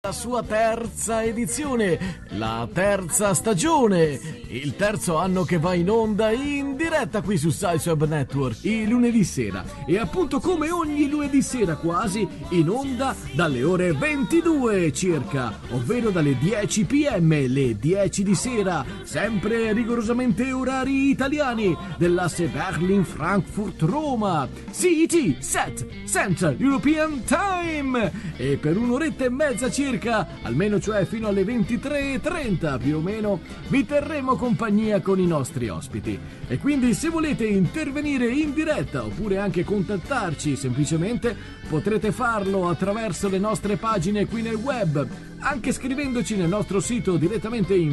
la sua terza edizione, la terza stagione, il terzo anno che va in onda in diretta qui su SciSweb Network il lunedì sera, e appunto come ogni lunedì sera quasi in onda dalle ore 22 circa, ovvero dalle 10 pm, le 10 di sera, sempre rigorosamente orari italiani dell'asse Berlin-Frankfurt-Roma, CET, Set, Central European Time, e per un'oretta e mezza circa, almeno cioè fino alle 23:30 più o meno, vi terremo compagnia con i nostri ospiti. E quindi se volete intervenire in diretta oppure anche contattarci semplicemente, potrete farlo attraverso le nostre pagine qui nel web, anche scrivendoci nel nostro sito direttamente in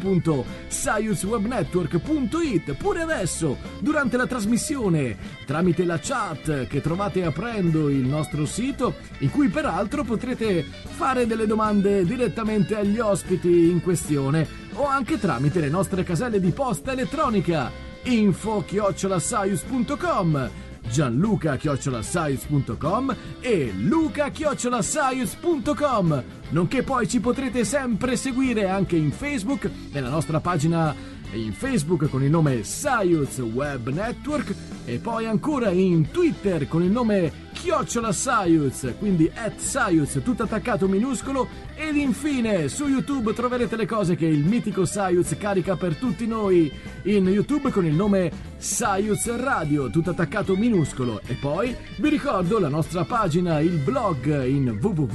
www.sciuswebnetwork.it, pure adesso durante la trasmissione, tramite la chat che trovate aprendo il nostro sito, in cui peraltro potrete fare delle domande direttamente agli ospiti in questione, o anche tramite le nostre caselle di posta elettronica info@scius.com, gianluca@scius.com e luca@scius.com, nonché poi ci potrete sempre seguire anche in Facebook, nella nostra pagina in Facebook con il nome SciUz Web Network, e poi ancora in Twitter con il nome @SciUz, quindi @SciUz tutto attaccato minuscolo, ed infine su YouTube troverete le cose che il mitico SciUz carica per tutti noi in YouTube con il nome SciUz Radio tutto attaccato minuscolo. E poi vi ricordo la nostra pagina, il blog in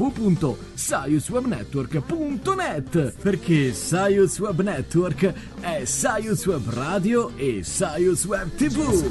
www.sciuswebnetwork.net, perché SciUz Web Network è SciUz Web Radio e SciUz Web TV.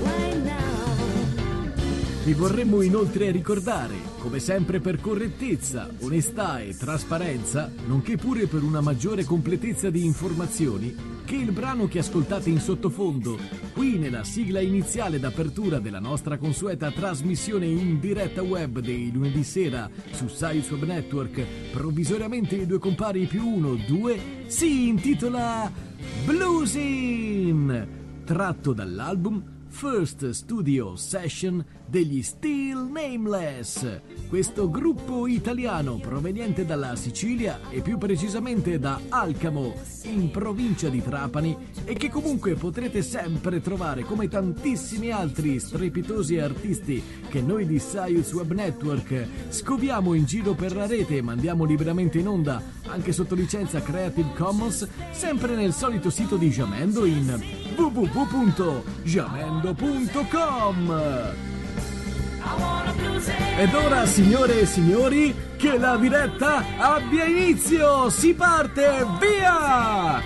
Vi vorremmo inoltre ricordare, come sempre per correttezza, onestà e trasparenza, nonché pure per una maggiore completezza di informazioni, che il brano che ascoltate in sottofondo, qui nella sigla iniziale d'apertura della nostra consueta trasmissione in diretta web dei lunedì sera su SciSweb Network, provvisoriamente i due compari più 1, 2, si intitola Bluesin, tratto dall'album First Studio Session degli Still Nameless, questo gruppo italiano proveniente dalla Sicilia e più precisamente da Alcamo, in provincia di Trapani, e che comunque potrete sempre trovare come tantissimi altri strepitosi artisti che noi di SciUz Web Network scoviamo in giro per la rete e mandiamo liberamente in onda anche sotto licenza Creative Commons, sempre nel solito sito di Jamendo in www.jamendo.com. Ed ora, signore e signori, che la diretta abbia inizio! Si parte, via!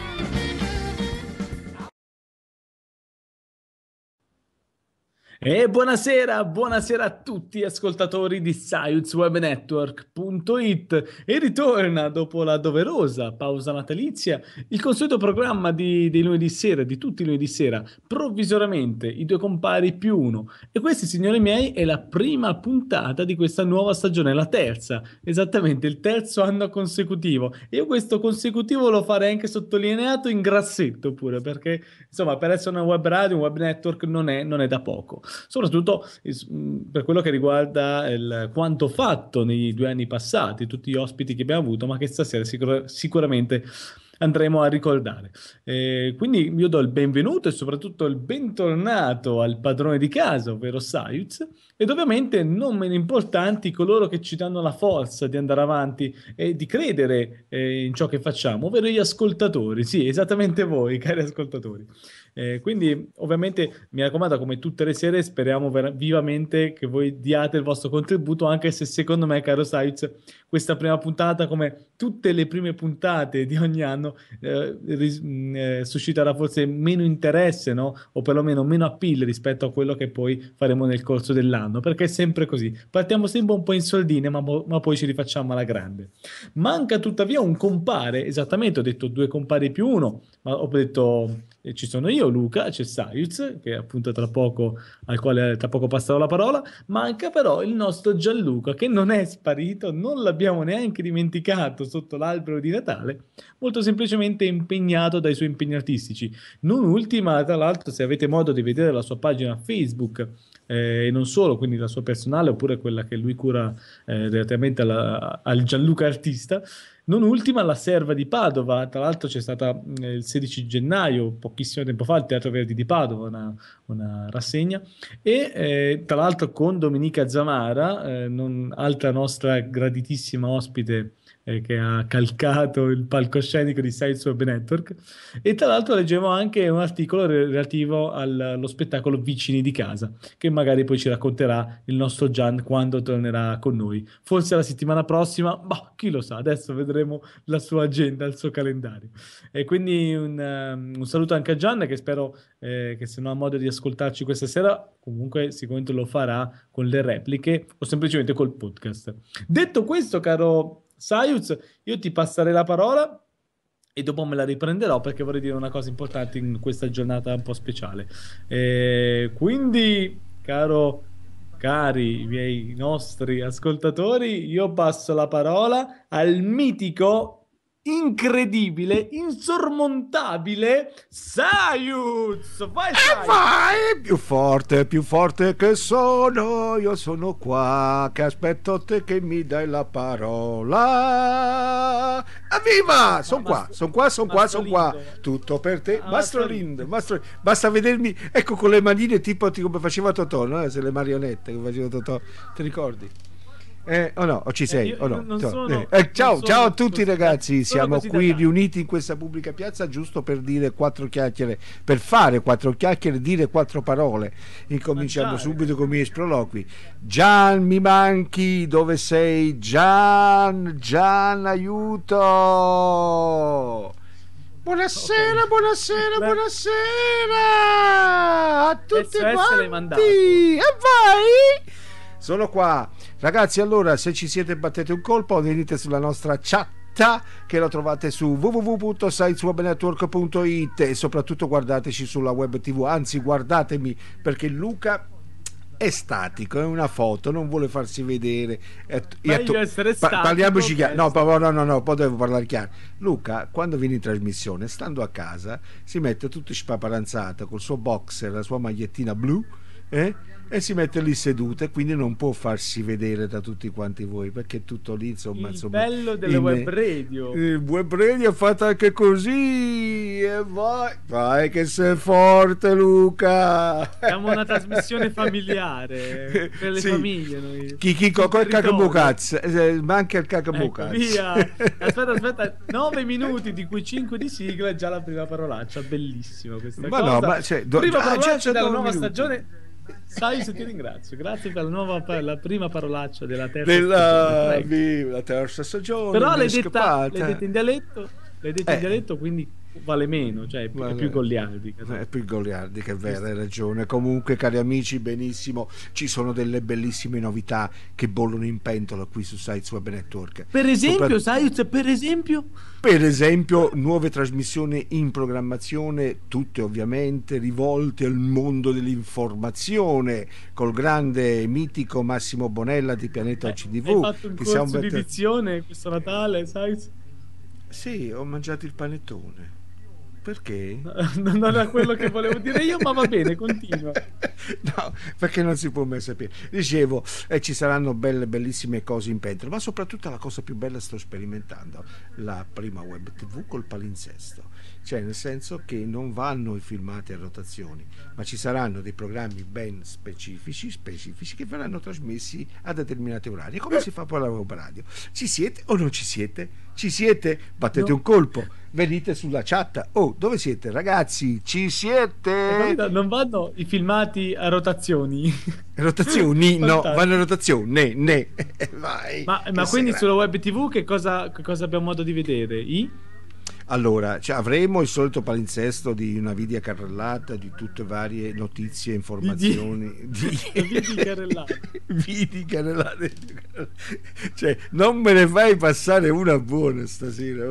E buonasera a tutti ascoltatori di SciUzWebNetwork.it, e ritorna dopo la doverosa pausa natalizia il consueto programma di lunedì sera, di tutti i lunedì sera, provvisoriamente i due compari più uno, e questi, signori miei, è la prima puntata di questa nuova stagione, la terza, esattamente il terzo anno consecutivo, e io questo consecutivo lo farei anche sottolineato in grassetto pure, perché insomma per essere una web radio, un web network non è da poco. Soprattutto per quello che riguarda quanto fatto nei 2 anni passati, tutti gli ospiti che abbiamo avuto, ma che stasera sicuramente andremo a ricordare. Quindi io do il benvenuto e soprattutto il bentornato al padrone di casa, ovvero SciUz, ed ovviamente non meno importanti coloro che ci danno la forza di andare avanti e di credere in ciò che facciamo, ovvero gli ascoltatori. Sì, esattamente voi, cari ascoltatori. Quindi ovviamente mi raccomando, come tutte le sere speriamo vivamente che voi diate il vostro contributo, anche se secondo me, caro SciUz, questa prima puntata, come tutte le prime puntate di ogni anno, susciterà forse meno interesse, no? O perlomeno meno appeal rispetto a quello che poi faremo nel corso dell'anno, perché è sempre così, partiamo sempre un po' in soldine, ma poi ci rifacciamo alla grande. Manca tuttavia un compare, esattamente, ho detto due compari più uno, ma ho detto ci sono io, Luca, c'è SciUz, che appunto al quale tra poco passerò la parola. Manca però il nostro Gianluca, che non è sparito, non l'abbiamo neanche dimenticato sotto l'albero di Natale, molto semplicemente impegnato dai suoi impegni artistici. Non ultima, tra l'altro, se avete modo di vedere la sua pagina Facebook, e non solo, quindi la sua personale oppure quella che lui cura relativamente al Gianluca artista, non ultima la Serva di Padova, tra l'altro c'è stata il 16 gennaio, pochissimo tempo fa, al Teatro Verdi di Padova, una rassegna, e tra l'altro con Domenica Zamara, altra nostra graditissima ospite che ha calcato il palcoscenico di Science Web Network, e tra l'altro leggevo anche un articolo relativo allo spettacolo Vicini di casa, che magari poi ci racconterà il nostro Gian quando tornerà con noi. Forse la settimana prossima, ma chi lo sa, adesso vedremo la sua agenda, il suo calendario. E quindi un saluto anche a Gian, che spero che se non ha modo di ascoltarci questa sera, comunque sicuramente lo farà con le repliche o semplicemente col podcast. Detto questo, caro Sayuz, io ti passerei la parola e dopo me la riprenderò perché vorrei dire una cosa importante in questa giornata un po' speciale. Quindi, cari miei nostri ascoltatori, io passo la parola al mitico, incredibile, insormontabile Sayuz. Vai, E Sayuz! vai, più forte che sono, io sono qua, che aspetto te che mi dai la parola. Evviva! Sono qua, sono qua, sono qua, sono qua. Tutto per te, Mastro Lind, basta vedermi, ecco, con le manine tipo come faceva Totò, no? Se le marionette che faceva Totò, ti ricordi? O no, o ci sei? Io O no? non sono, Ciao, non ciao a sono tutti così, ragazzi, sono siamo così qui dall'alto. riuniti in questa pubblica piazza giusto per dire quattro chiacchiere, per fare quattro chiacchiere, dire quattro parole. Incominciamo Mangiare. subito con i miei sproloqui. Gian, mi manchi, dove sei? Gian, aiuto! Buonasera, Ok. buonasera, Beh. buonasera a tutti SOS l'hai quanti. mandato. E vai! Sono qua. Ragazzi, allora, se ci siete battete un colpo, venite sulla nostra chat che la trovate su www.siteswebnetwork.it e soprattutto guardateci sulla web TV, anzi guardatemi perché Luca è statico, è una foto, non vuole farsi vedere. Meglio essere statico Parliamoci che chiaro. No, poi devo parlare chiaro. Luca, quando viene in trasmissione, stando a casa, si mette tutto spaparanzato col suo boxer, la sua magliettina blu, e si mette lì seduto e quindi non può farsi vedere da tutti quanti voi perché è tutto lì, insomma, il bello delle web radio. il web radio è fatta anche così e vai che sei forte, Luca. Siamo una trasmissione familiare per le Sì. famiglie noi. Chichico Sul col territorio. cacabocaz, manca il Ecco, cacabocaz. via. Aspetta, 9 minuti di cui 5 di sigla, già la prima parolaccia, bellissima questa Ma cosa. no, ma cioè, prima parolaccia c'è della 9 nuova minuti. stagione. Sai se ti ringrazio, grazie per la prima parolaccia della terza stagione. Prego. la terza stagione. Però mi è l'hai scappata. detta in dialetto, quindi vale meno, cioè è Vale. più goliardica. È più goliardica, è vero, hai ragione. Comunque, cari amici, benissimo, ci sono delle bellissime novità che bollono in pentola qui su Sites Web Network. Per esempio, Sayuz, Per esempio, nuove trasmissioni in programmazione, tutte ovviamente rivolte al mondo dell'informazione, col grande mitico Massimo Bonella di Pianeta hai OCDV. fatto un che corso siamo di dizione questo Natale, Sayuz? Sì, ho mangiato il panettone. Perché? Non era quello che volevo dire io, ma va bene, continua. No, perché non si può mai sapere. Dicevo, ci saranno bellissime cose in pentola, ma soprattutto la cosa più bella sto sperimentando, la prima web TV col palinsesto. Cioè, nel senso che non vanno i filmati a rotazioni, ma ci saranno dei programmi ben specifici che verranno trasmessi a determinati orari. E come si fa poi la web radio? Ci siete o non ci siete? Ci siete? Battete No. un colpo, venite sulla chat. Oh, dove siete, ragazzi? Ci siete? Non vanno i filmati a rotazioni. Rotazioni? No, Fantastico. vanno a rotazione. Vai. Ma Che quindi sera. sulla web TV che cosa abbiamo modo di vedere? Allora, avremo il solito palinsesto di una video carrellata di tutte varie notizie, informazioni. Vidi carrellate. Vidi carrellate. Cioè, non me ne fai passare una buona stasera.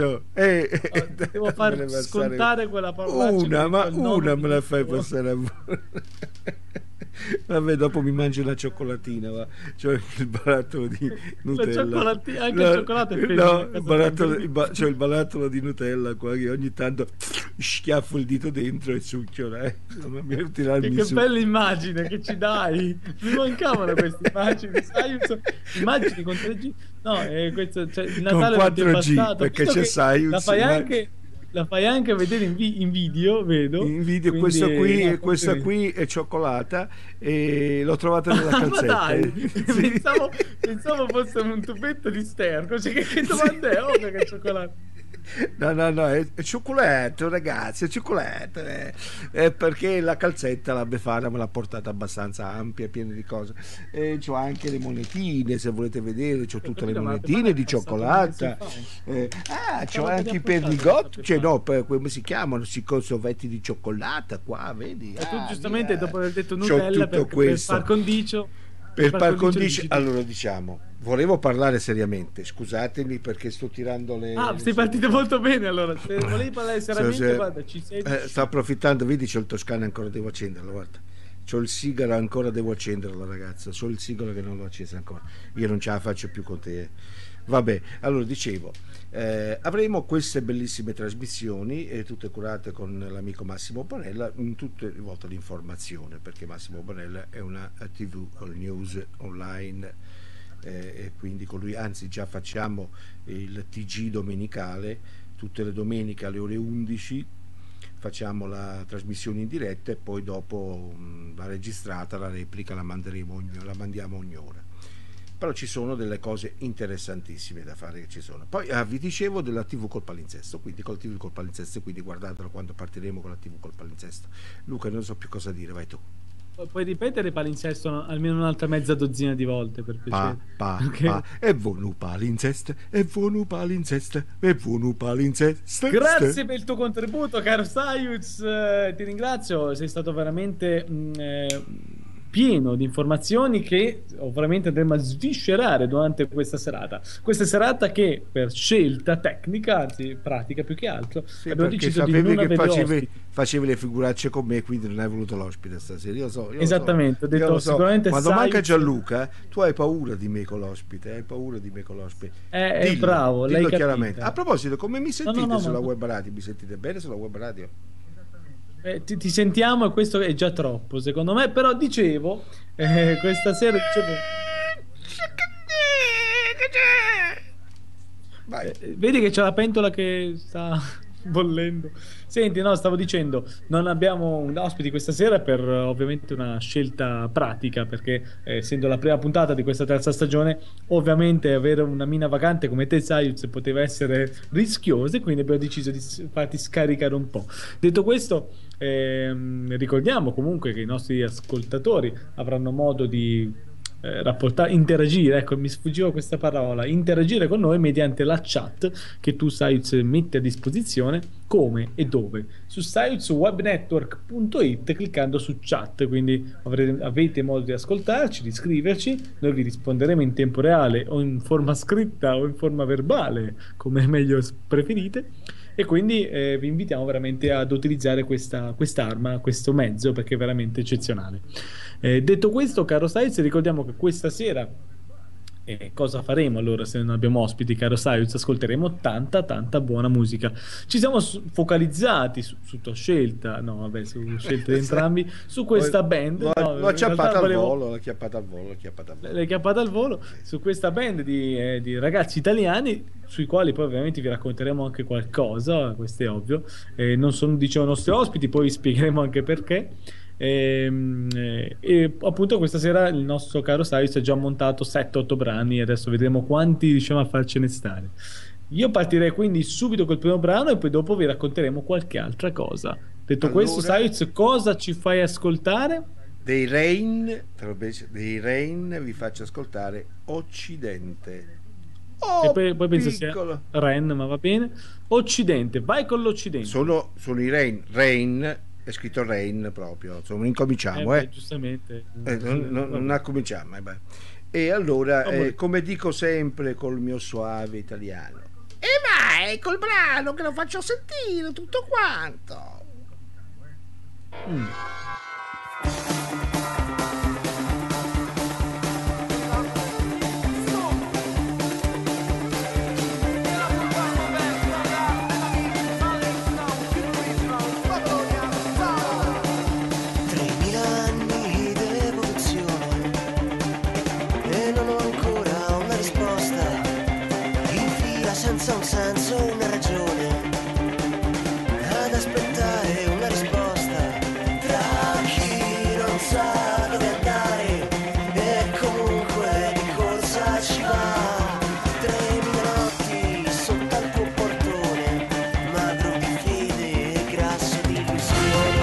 Devo far me ne passare scontare quella parolaccia. una, ma quel nome una me la fai bellissimo. passare a buona. Vabbè, dopo mi mangio una cioccolatina, va. C'ho il barattolo di La Nutella. cioccolati- anche il No, cioccolato è peso no, a casa tua, incredibile. c'ho il barattolo di Nutella qua che ogni tanto schiaffo il dito dentro e succhio, dai. Insomma, per tirarmi Che su. bella immagine che ci dai! Mi mancavano queste immagini, sai? Immagini con 3G. No, questo, cioè, il Con Natale non ti è 4G, bastato. perché Vedo c'è che la Science, fai anche, la fai anche vedere in video, vedo. in video. Quindi, no, Questa complimenti. qui è cioccolata e l'ho trovata nella Ma calzetta. dai, Sì. pensavo fosse un tubetto di sterco. Cioè, che domanda è? Ovvio che è cioccolato. No, no, no, è cioccolato, ragazzi, è cioccolato. Perché la calzetta, la Befana me l'ha portata abbastanza ampia, piena di cose. C'ho anche le monetine, se volete vedere, c'ho Ho tutte le capito, ma la Befana monetine è di passato un mese cioccolata. fa. C'ho Pensavo che anche i riappoggiato questa pernigotti, cioè Befana. no, come si chiamano? Si consovetti di cioccolata, qua, vedi? E tu giustamente Mia. dopo aver detto C'ho Nutella tutto per par questo. Per par condicio condicio, dici tu. allora diciamo, volevo parlare seriamente, scusatemi perché sto tirando Ah, le sei partito sopracciglia. molto bene allora. Se volevi parlare seriamente, guarda, ci Sto 16. approfittando, vedi, c'ho il Toscana ancora, devo accenderlo, guarda. C'ho il sigaro ancora, devo accenderlo, ragazza. C'ho il sigaro che non l'ho acceso ancora. Io non ce la faccio più con te. Vabbè, allora dicevo, avremo queste bellissime trasmissioni, tutte curate con l'amico Massimo Bonella, tutte rivolte all'informazione, perché Massimo Bonella è una TV all news online, e quindi con lui, anzi già facciamo il TG domenicale, tutte le domeniche alle ore 11 facciamo la trasmissione in diretta e poi dopo la registrata, la replica la mandiamo ogni ora. Però ci sono delle cose interessantissime da fare che ci sono. Poi vi dicevo della TV col palinsesto, quindi con la TV col palinsesto, quindi guardatelo quando partiremo con la TV col palinsesto. Luca, non so più cosa dire, vai tu. Puoi ripetere palinsesto almeno un'altra mezza dozzina di volte per Pa, piacere. pa, pa, Perché e vonu palinsest, e vonu palinsest, e vonu palinsest. grazie per il tuo contributo, caro Sayuz. Ti ringrazio, sei stato veramente pieno di informazioni che ovviamente andremo a sviscerare durante questa serata. Questa serata che per scelta tecnica, anzi pratica più che altro, Sì, abbiamo perché deciso di sapevi non che avere ospiti. facevi le figuracce con me, quindi non hai voluto l'ospite stasera. Io lo so, Esattamente, ho io lo detto so. sicuramente Quando manca Sayuz Gianluca, tu hai paura di me con l'ospite, hai paura di me con l'ospite. è bravo, l'hai Dillo chiaramente. A capita. proposito, come mi No, no, sentite no, sulla ma web radio? Mi sentite bene sulla web radio? ti sentiamo e questo è già troppo, secondo me, però dicevo, questa sera dicevo, Vai. vedi che c'è la pentola che sta bollendo. Senti, no, stavo dicendo, non abbiamo un ospiti questa sera per ovviamente una scelta pratica, perché essendo la prima puntata di questa terza stagione, ovviamente avere una mina vacante come te, Sayuz, poteva essere rischioso e quindi abbiamo deciso di farti scaricare un po'. Detto questo, ricordiamo comunque che i nostri ascoltatori avranno modo di interagire, ecco, mi sfuggiva questa parola, interagire con noi mediante la chat che tu Saiuz mette a disposizione come e dove? Su saiuzwebnetwork.it cliccando su chat, quindi avete modo di ascoltarci, di scriverci, noi vi risponderemo in tempo reale o in forma scritta o in forma verbale, come meglio preferite. E quindi vi invitiamo veramente ad utilizzare quest'arma, questo mezzo, perché è veramente eccezionale. Detto questo, caro Saiz, ricordiamo che questa sera, cosa faremo allora se non abbiamo ospiti, caro Saiz? Ascolteremo tanta buona musica. Ci siamo focalizzati su tua scelta, no, vabbè, su scelte di entrambi, su questa band. No, L'ho in realtà acciappata al volevo. volo, l'ho acchiappata al volo, l'ho acchiappata al volo. L'hai cappata al volo su questa band di ragazzi italiani, sui quali poi ovviamente vi racconteremo anche qualcosa, questo è ovvio. Non sono, dicevo, nostri ospiti, poi vi spiegheremo anche perché. E appunto questa sera il nostro caro Saius ha già montato 7-8 brani e adesso vedremo quanti riusciamo a farcene stare. Io partirei quindi subito col primo brano e poi dopo vi racconteremo qualche altra cosa. Detto questo, Allora, Saius, cosa ci fai ascoltare? dei Rain vi faccio ascoltare Occidente. E Oh, poi penso sia piccolo. Ren, ma va bene. Occidente, vai con l'Occidente. Sono i Rain, è scritto Rain proprio. Insomma, incominciamo, Beh, giustamente. non cominciamo. Beh. E allora, Vabbè. come dico sempre col mio suave italiano, e vai col brano che lo faccio sentire tutto quanto. Mm. perso una ragione ad aspettare una risposta tra chi non sa dove andare e comunque di corsa ci va. 3000 notti sotto al tuo portone, magro di fede e grasso di illusione.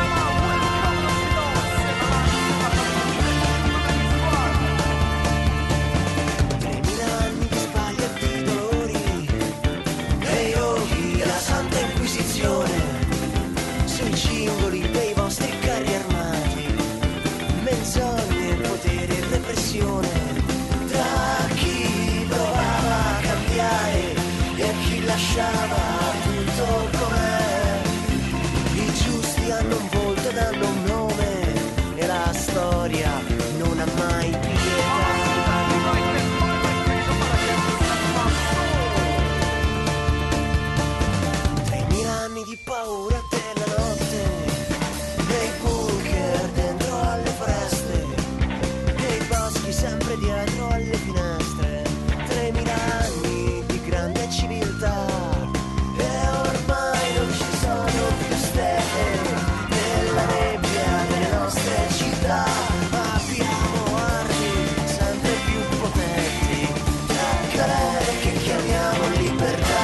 3000 anni di sbagli e di dolori, e yogi e la santa inquisizione, sui simboli dei vostri carri armati, menzogne, potere e repressione, tra chi provava a cambiare e chi lasciava tutto com'è. I giusti hanno un volto ed hanno un nome, e la storia non ha mai pietà. 3000 anni di paura della notte, nei bunker dentro alle foreste, nei boschi sempre dietro alle finestre. 3000 anni di grande civiltà, e ormai non ci sono più stelle nella nebbia delle nostre città. Abbiamo armi sempre più potenti, tra galere che chiamiamo libertà.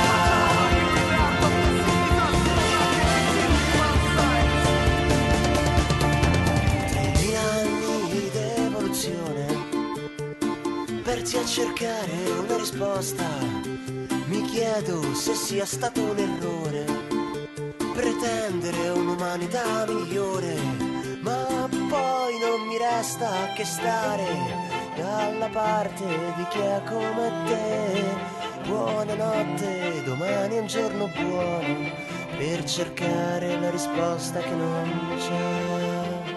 3000 anni di evoluzione, persi a cercare una risposta. Mi chiedo se sia stato un errore pretendere un'umanità migliore, ma poi non mi resta che stare dalla parte di chi è come te. Buonanotte, domani è un giorno buono per cercare la risposta che non c'è.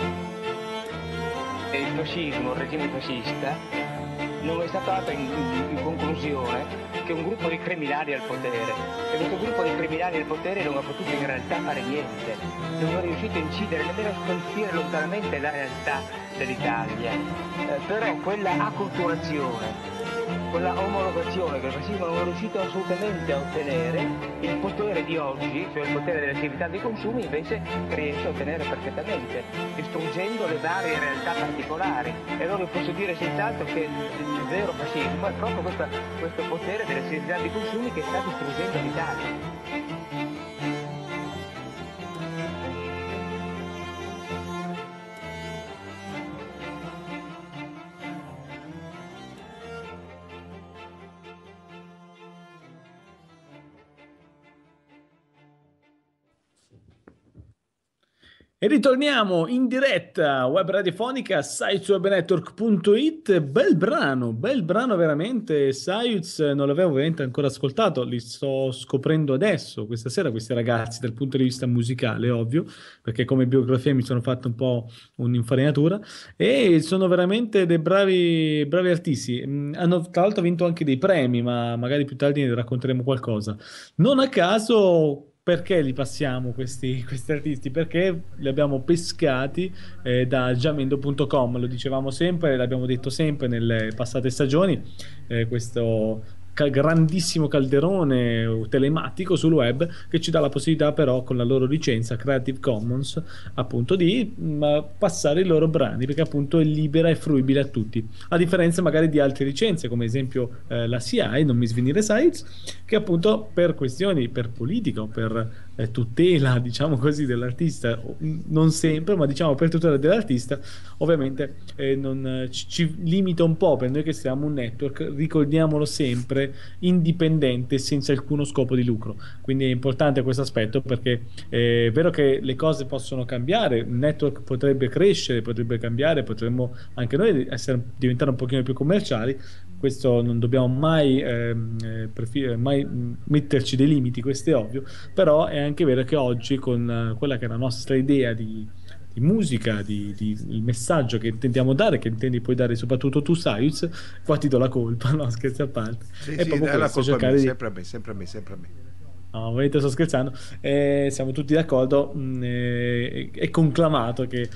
Il fascismo, il regime fascista, non è stato altro in conclusione che un gruppo di criminali al potere, e questo gruppo di criminali al potere non ha potuto in realtà fare niente, non è riuscito a incidere, nemmeno a scolpire lontanamente la realtà dell'Italia. Però quella acculturazione, quella omologazione che il fascismo non è riuscito assolutamente a ottenere, il potere di oggi, cioè il potere delle attività dei consumi, invece riesce a ottenere perfettamente, distruggendo le varie realtà particolari. E allora posso dire senz'altro che il vero fascismo è proprio questo potere delle attività dei consumi che sta distruggendo l'Italia. E ritorniamo in diretta web radiofonica siteswebnetwork.it. Bel brano veramente. Sayuz non l'avevo ovviamente ancora ascoltato, li sto scoprendo adesso, questa sera, questi ragazzi dal punto di vista musicale, ovvio, perché come biografia mi sono fatto un po' un'infarinatura, e sono veramente dei bravi artisti. Hanno tra l'altro vinto anche dei premi, ma magari più tardi ne racconteremo qualcosa. Non a caso. Perché li passiamo questi artisti? Perché li abbiamo pescati da jamendo.com, lo dicevamo sempre, l'abbiamo detto sempre nelle passate stagioni, questo grandissimo calderone telematico sul web che ci dà la possibilità però con la loro licenza Creative Commons appunto di passare i loro brani, perché appunto è libera e fruibile a tutti, a differenza magari di altre licenze come esempio la CI, non mi svenire Sites, che appunto per questioni, per politica o per tutela diciamo così dell'artista, non sempre, ma diciamo per tutela dell'artista ovviamente non, ci limita un po', per noi che siamo un network, ricordiamolo sempre, indipendente, senza alcuno scopo di lucro. Quindi è importante questo aspetto, perché è vero che le cose possono cambiare, il network potrebbe crescere, potrebbe cambiare, potremmo anche noi diventare un pochino più commerciali. Questo non dobbiamo mai metterci dei limiti, questo è ovvio, però è anche vero che oggi con quella che è la nostra idea di musica, il messaggio che intendiamo dare, che intendi poi dare soprattutto tu, Sayus, qua ti do la colpa, no, scherzi a parte. Sì, È sì, proprio dai la questo, colpa a cercare me, di... sempre a me. No, ovviamente sto scherzando. Siamo tutti d'accordo. È conclamato che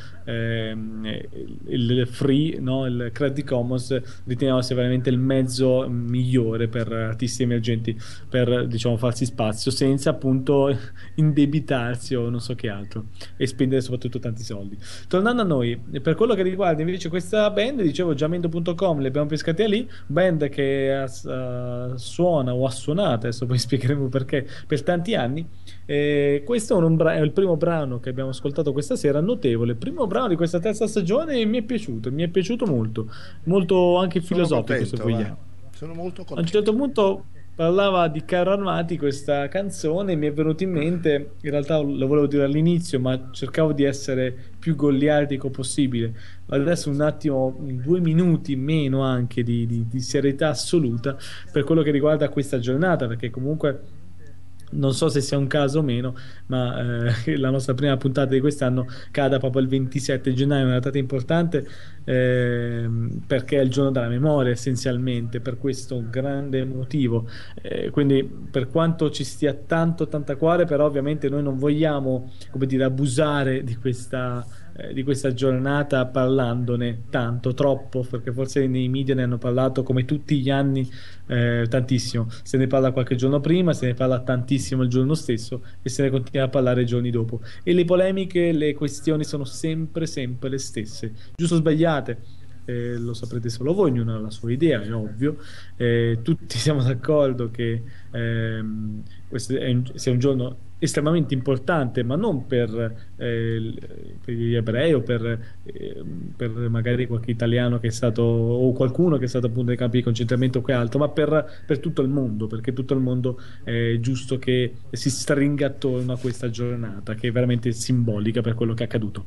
il free, no, il Creative Commons riteniamo sia veramente il mezzo migliore per artisti emergenti per, diciamo, farsi spazio senza appunto indebitarsi o non so che altro e spendere soprattutto tanti soldi. Tornando a noi, per quello che riguarda invece questa band, dicevo Jamendo.com, li abbiamo pescati lì, band che suona o ha suonato, adesso poi spiegheremo perché, per tanti anni. Questo è il primo brano che abbiamo ascoltato questa sera, notevole, primo brano di questa terza stagione e mi è piaciuto molto, molto anche Sono filosofico se contento, vogliamo. sono molto A un certo contento. punto parlava di carro armati questa canzone, mi è venuto in mente, in realtà lo volevo dire all'inizio, ma cercavo di essere più goliardico possibile. Adesso un attimo, 2 minuti meno anche di serietà assoluta per quello che riguarda questa giornata, perché comunque non so se sia un caso o meno, ma la nostra prima puntata di quest'anno cade proprio il 27 gennaio, una data importante perché è il giorno della memoria essenzialmente, per questo grande motivo. Quindi per quanto ci stia tanto, tanta cuore, però ovviamente noi non vogliamo, come dire, abusare di questa giornata parlandone tanto, troppo, perché forse nei media ne hanno parlato come tutti gli anni tantissimo. Se ne parla qualche giorno prima, se ne parla tantissimo il giorno stesso e se ne continua a parlare i giorni dopo. E le polemiche, le questioni sono sempre, sempre le stesse, giusto o sbagliate. Lo saprete solo voi, ognuno ha la sua idea, è ovvio. Tutti siamo d'accordo che questo sia un giorno estremamente importante, ma non per gli ebrei o per magari qualche italiano che è stato, o qualcuno che è stato appunto nei campi di concentramento o che altro, ma per tutto il mondo, perché tutto il mondo è giusto che si stringa attorno a questa giornata, che è veramente simbolica per quello che è accaduto.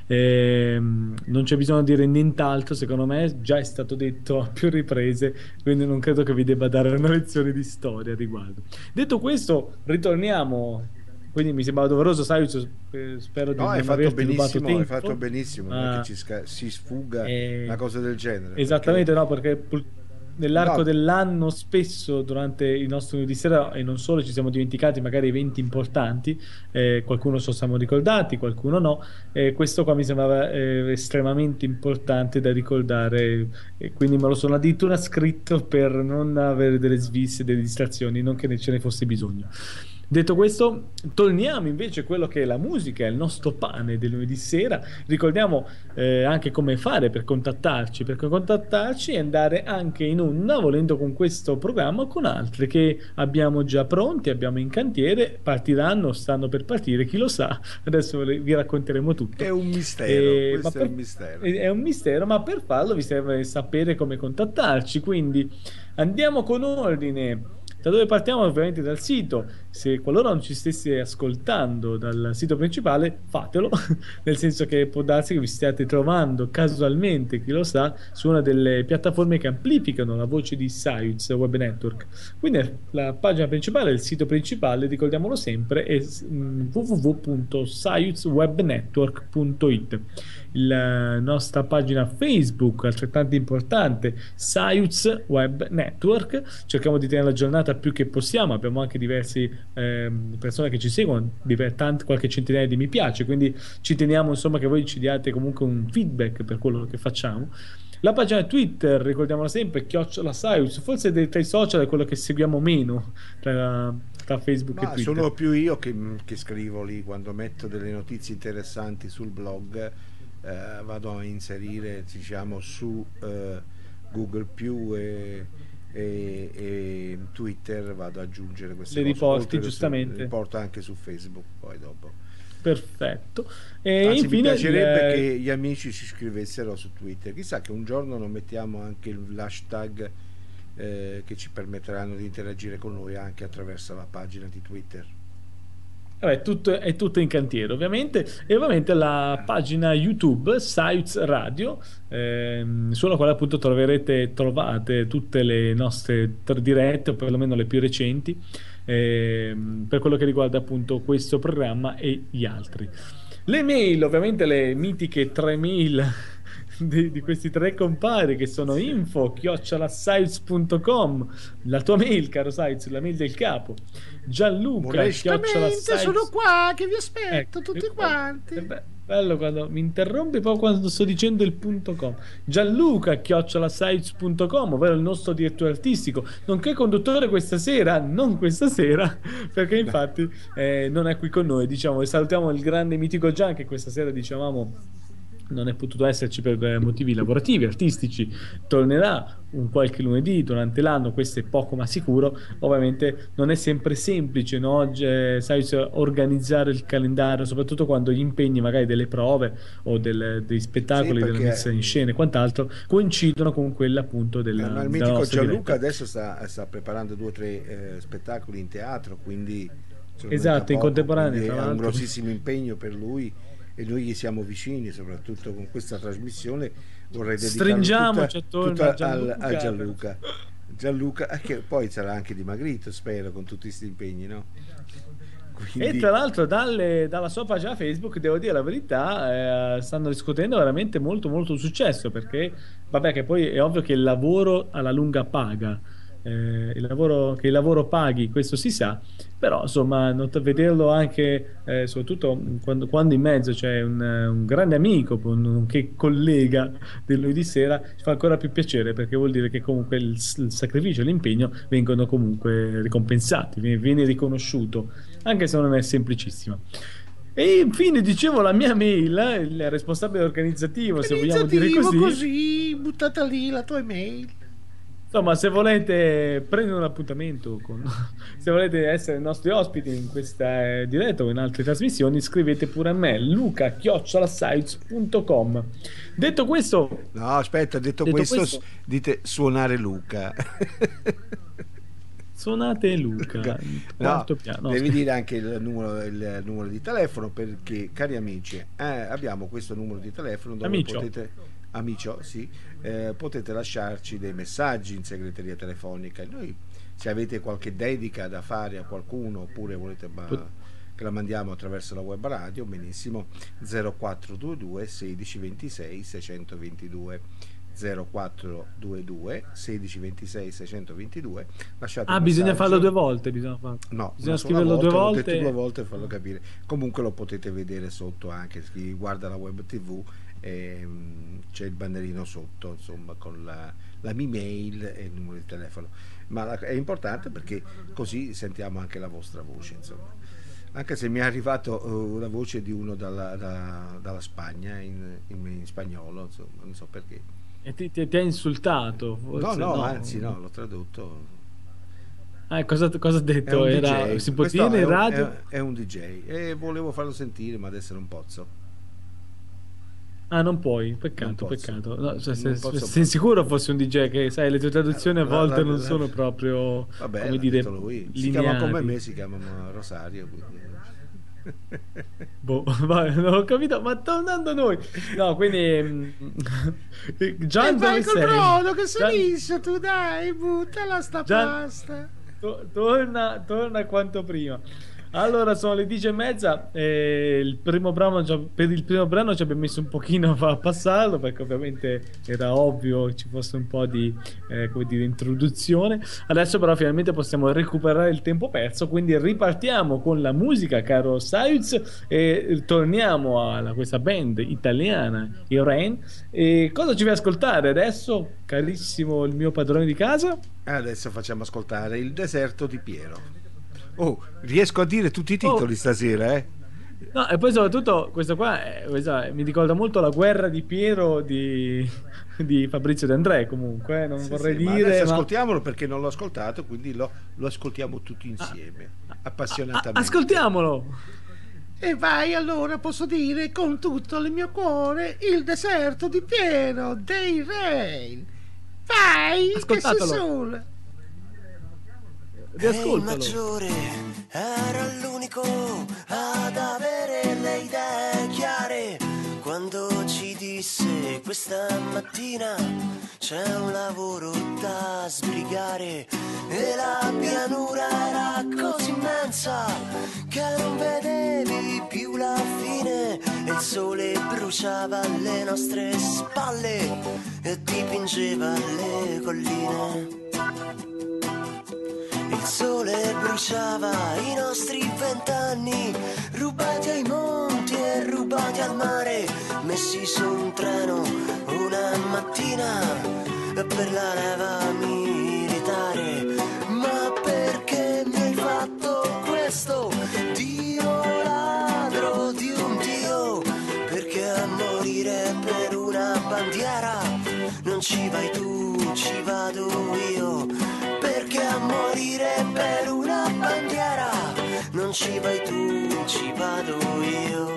Non c'è bisogno di dire nient'altro, secondo me già è stato detto a più riprese, quindi non credo che vi debba dare una lezione di storia a riguardo. Detto questo, ritorniamo. Quindi mi sembrava doveroso, sai, spero di No, non averti rubato hai fatto tempo. benissimo, non è che Ma si sfuga una eh, cosa del genere, perché esattamente no, perché nell'arco no, dell'anno spesso durante i nostri lunedì sera e non solo ci siamo dimenticati magari eventi importanti, qualcuno ci siamo ricordati, qualcuno no, questo qua mi sembrava estremamente importante da ricordare e quindi me lo sono addirittura scritto per non avere delle sviste, delle distrazioni, non che ce ne fosse bisogno. Detto questo, torniamo invece a quello che è la musica, è il nostro pane del lunedì sera. Ricordiamo anche come fare per contattarci e andare anche in onda, volendo con questo programma o con altri che abbiamo già pronti, abbiamo in cantiere, partiranno, stanno per partire, chi lo sa. Adesso vi racconteremo è tutto. un mistero, questo è un È mistero. è un mistero, ma per farlo vi serve sapere come contattarci. Quindi andiamo con ordine. Da dove partiamo? Ovviamente dal sito. Se qualora non ci stesse ascoltando dal sito principale, fatelo, nel senso che può darsi che vi stiate trovando casualmente, chi lo sa, su una delle piattaforme che amplificano la voce di Science Web Network. Quindi la pagina principale, il sito principale, ricordiamolo sempre, è www.sciucewebnetwork.it. La nostra pagina Facebook, altrettanto importante, Science Web Network. Cerchiamo di tenere la giornata più che possiamo. Abbiamo anche diverse persone che ci seguono, qualche centinaia di mi piace, quindi ci teniamo insomma che voi ci diate comunque un feedback per quello che facciamo. La pagina Twitter, ricordiamola sempre, @Science, forse tra i social è quello che seguiamo meno tra Facebook e Ma Twitter. sono più io che scrivo lì quando metto delle notizie interessanti sul blog, vado a inserire, diciamo, su Google più e Twitter, vado ad aggiungere queste Le cose, riporti oltre che giustamente. riporto anche su Facebook poi dopo. Perfetto. E Anzi, mi infine piacerebbe che gli amici ci scrivessero su Twitter, chissà che un giorno non mettiamo anche l'hashtag che ci permetteranno di interagire con noi anche attraverso la pagina di Twitter. vabbè, è tutto in cantiere, ovviamente, e ovviamente la pagina YouTube Science Radio, sulla quale appunto trovate tutte le nostre dirette, o perlomeno le più recenti, per quello che riguarda appunto questo programma e gli altri. Le mail, ovviamente le mitiche 3 mail di questi tre compari che sono info@sites.com, la tua mail, caro Sites, la mail del capo. Gianluca Modestamente sono qua che vi aspetto Ecco, tutti quanti. bello quando mi interrompi poi quando sto dicendo il .com. Gianluca@sites.com, ovvero il nostro direttore artistico, nonché conduttore questa sera, non questa sera, perché infatti non è qui con noi, diciamo, e salutiamo il grande mitico Gian che questa sera dicevamo non è potuto esserci per motivi lavorativi, artistici, tornerà un qualche lunedì durante l'anno, questo è poco ma sicuro. Ovviamente non è sempre semplice, no? Sai, organizzare il calendario, soprattutto quando gli impegni magari delle prove o dei spettacoli, Sì, della perché messa in scena e quant'altro coincidono con quella appunto ma il della mitico nostra Gianluca diretta. adesso sta preparando 2 o 3 spettacoli in teatro, quindi secondo me tra Esatto, in poco, contemporanea, quindi tra è un l'altro. grossissimo impegno per lui e noi gli siamo vicini, soprattutto con questa trasmissione. Vorrei dedicarlo Stringiamoci attorno a tutta a Gianluca. Gianluca. Gianluca, che poi sarà anche dimagrito, spero, con tutti questi impegni, no? E Quindi tra l'altro dalla sua pagina Facebook, devo dire la verità, stanno riscuotendo veramente molto molto successo perché, vabbè, che poi è ovvio che il lavoro alla lunga paga, che il lavoro paghi, questo si sa, però insomma vederlo anche, soprattutto quando in mezzo c'è un grande amico, che collega del lunedì sera, ci fa ancora più piacere perché vuol dire che comunque il sacrificio e l'impegno vengono comunque ricompensati, viene riconosciuto anche se non è semplicissima. E infine dicevo la mia mail, il responsabile organizzativo, se vogliamo dire così, buttata lì la tua email. insomma, se volete prendere un appuntamento se volete essere nostri ospiti in questa diretta o in altre trasmissioni, scrivete pure a me, luca@sites.com. Detto questo, No, aspetta, detto questo, dite suonare Luca. suonate Luca, No, quarto piano. devi dire anche il numero di telefono, perché, cari amici, abbiamo questo numero di telefono dove Amicio. potete lasciarci dei messaggi in segreteria telefonica. Noi, se avete qualche dedica da fare a qualcuno oppure volete che la mandiamo attraverso la web radio, benissimo, 0422 16 26 622 0422 16 26 622. Lasciate un Bisogna messaggio. farlo 2 volte, bisogna No, bisogna una sola scriverlo 2 volta, l'ho volte. detto 2 volte per farlo capire. Comunque lo potete vedere sotto anche, chi guarda la web TV, c'è il bannerino sotto, insomma, con la mia mail e il numero di telefono. Ma è importante perché così sentiamo anche la vostra voce, insomma. Anche se mi è arrivato una voce di uno dalla Spagna in spagnolo, insomma, non so perché. E ti ha insultato? Forse, No, anzi no, l'ho tradotto. Cosa ha detto? È un DJ. Si può Questo dire in radio? è un DJ e volevo farlo sentire, ma adesso non posso. Non puoi, Non peccato, posso. peccato. No, Non posso sei sicuro fosse un DJ che, sai, le tue traduzioni a volte non la- sono proprio, Vabbè, come l'ha dire, detto lui. Si chiama come lineari. me, si chiama Rosario, quindi. Boh, vai, non ho capito, ma tornando a noi. No, quindi Gian, dove sei? che sei liscio, tu dai, buttala sta Gian- pasta. torna quanto prima. Allora, sono le 10:30. Il primo brano per il primo brano ci abbiamo messo un pochino a passarlo perché ovviamente era ovvio che ci fosse un po' di come dire, introduzione. Adesso però finalmente possiamo recuperare il tempo perso, quindi ripartiamo con la musica, caro Sauz, e torniamo a questa band italiana, i Rain. E cosa ci vai ascoltare adesso, carissimo il mio padrone di casa? Adesso facciamo ascoltare Il deserto di Piero. Oh, riesco a dire tutti i titoli stasera, eh? No, e poi soprattutto questo qua mi ricorda molto la guerra di Piero di Fabrizio De André, comunque, non Sì, vorrei sì, ma dire, adesso ma ascoltiamolo perché non l'ho ascoltato, quindi lo ascoltiamo tutti insieme, appassionatamente. ascoltiamolo. E vai, allora posso dire con tutto il mio cuore Il deserto di Piero dei Rain. Vai, che Ascoltatelo. si sulla. E il Riascoltalo. maggiore era l'unico ad avere le idee chiare quando ci disse questa mattina c'è un lavoro da sbrigare e la pianura era così immensa che non vedevi più la fine e il sole bruciava alle nostre spalle e dipingeva le colline. Il sole bruciava i nostri 20 anni, rubati ai monti e rubati al mare, messi su un treno una mattina per la leva militare. Ma perché mi hai fatto questo, Dio ladro di un Dio? Perché a morire per una bandiera non ci vai tu, ci vado io. Perché a morire per una bandiera non ci vai tu, ci vado io.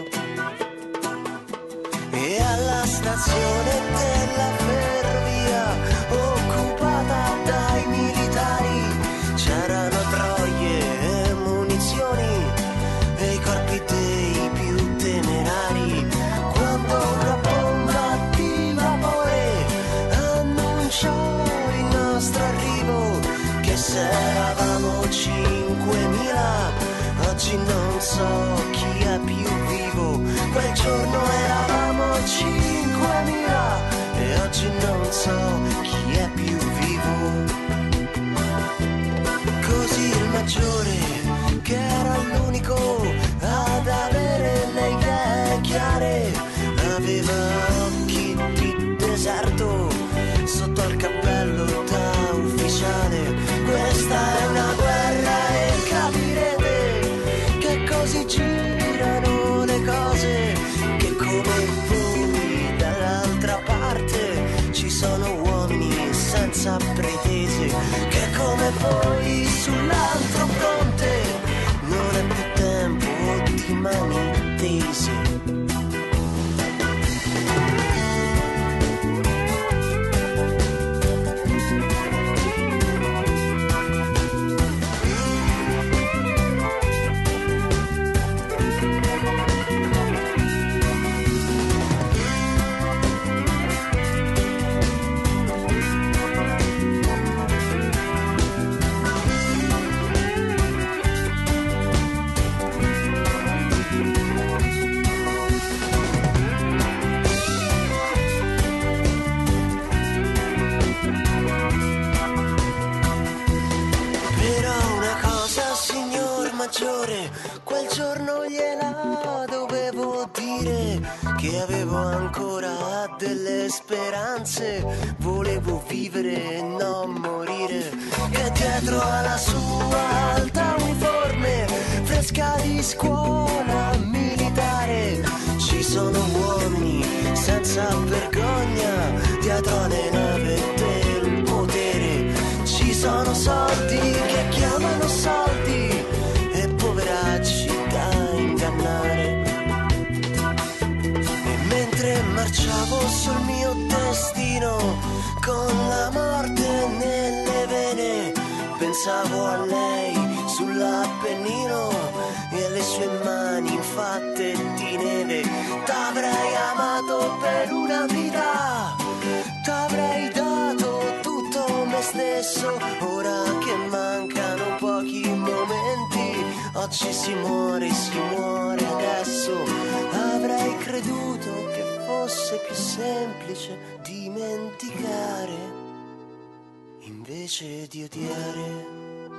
E alla stazione della ferrovia occupata dai militari c'erano troie e munizioni e i corpi dei più temerari. Quando una bomba di vapore annunciò il nostro arrivo, che se eravamo 5.000, oggi non so chi è più vivo. Quel giorno eravamo 5.000 e oggi non so chi è più vivo. Così il maggiore, che era l'unico ad avere le idee chiare, aveva occhi di deserto sotto al cappello da ufficiale. Questa è una guerra e capirete che così girano le cose, che come voi dall'altra parte ci sono uomini senza pretese, che come voi sull'altro fronte non è più tempo di mani tese. Quel giorno gliela dovevo dire che avevo ancora delle speranze, volevo vivere e non morire, che dietro alla sua alta uniforme fresca di scuola militare ci sono uomini senza vergogna dietro alle nave del potere. Ci sono soldi che chiamano soldi e poveracci da ingannare. E mentre marciavo sul mio destino con la morte nelle vene, pensavo a lei sull'Appennino e alle sue mani fatte di neve. T'avrei amato per una vita, t'avrei dato tutto me stesso. Ora che mancano pochi momenti, oggi si muore adesso. Avrei creduto che fosse più semplice dimenticare invece di odiare.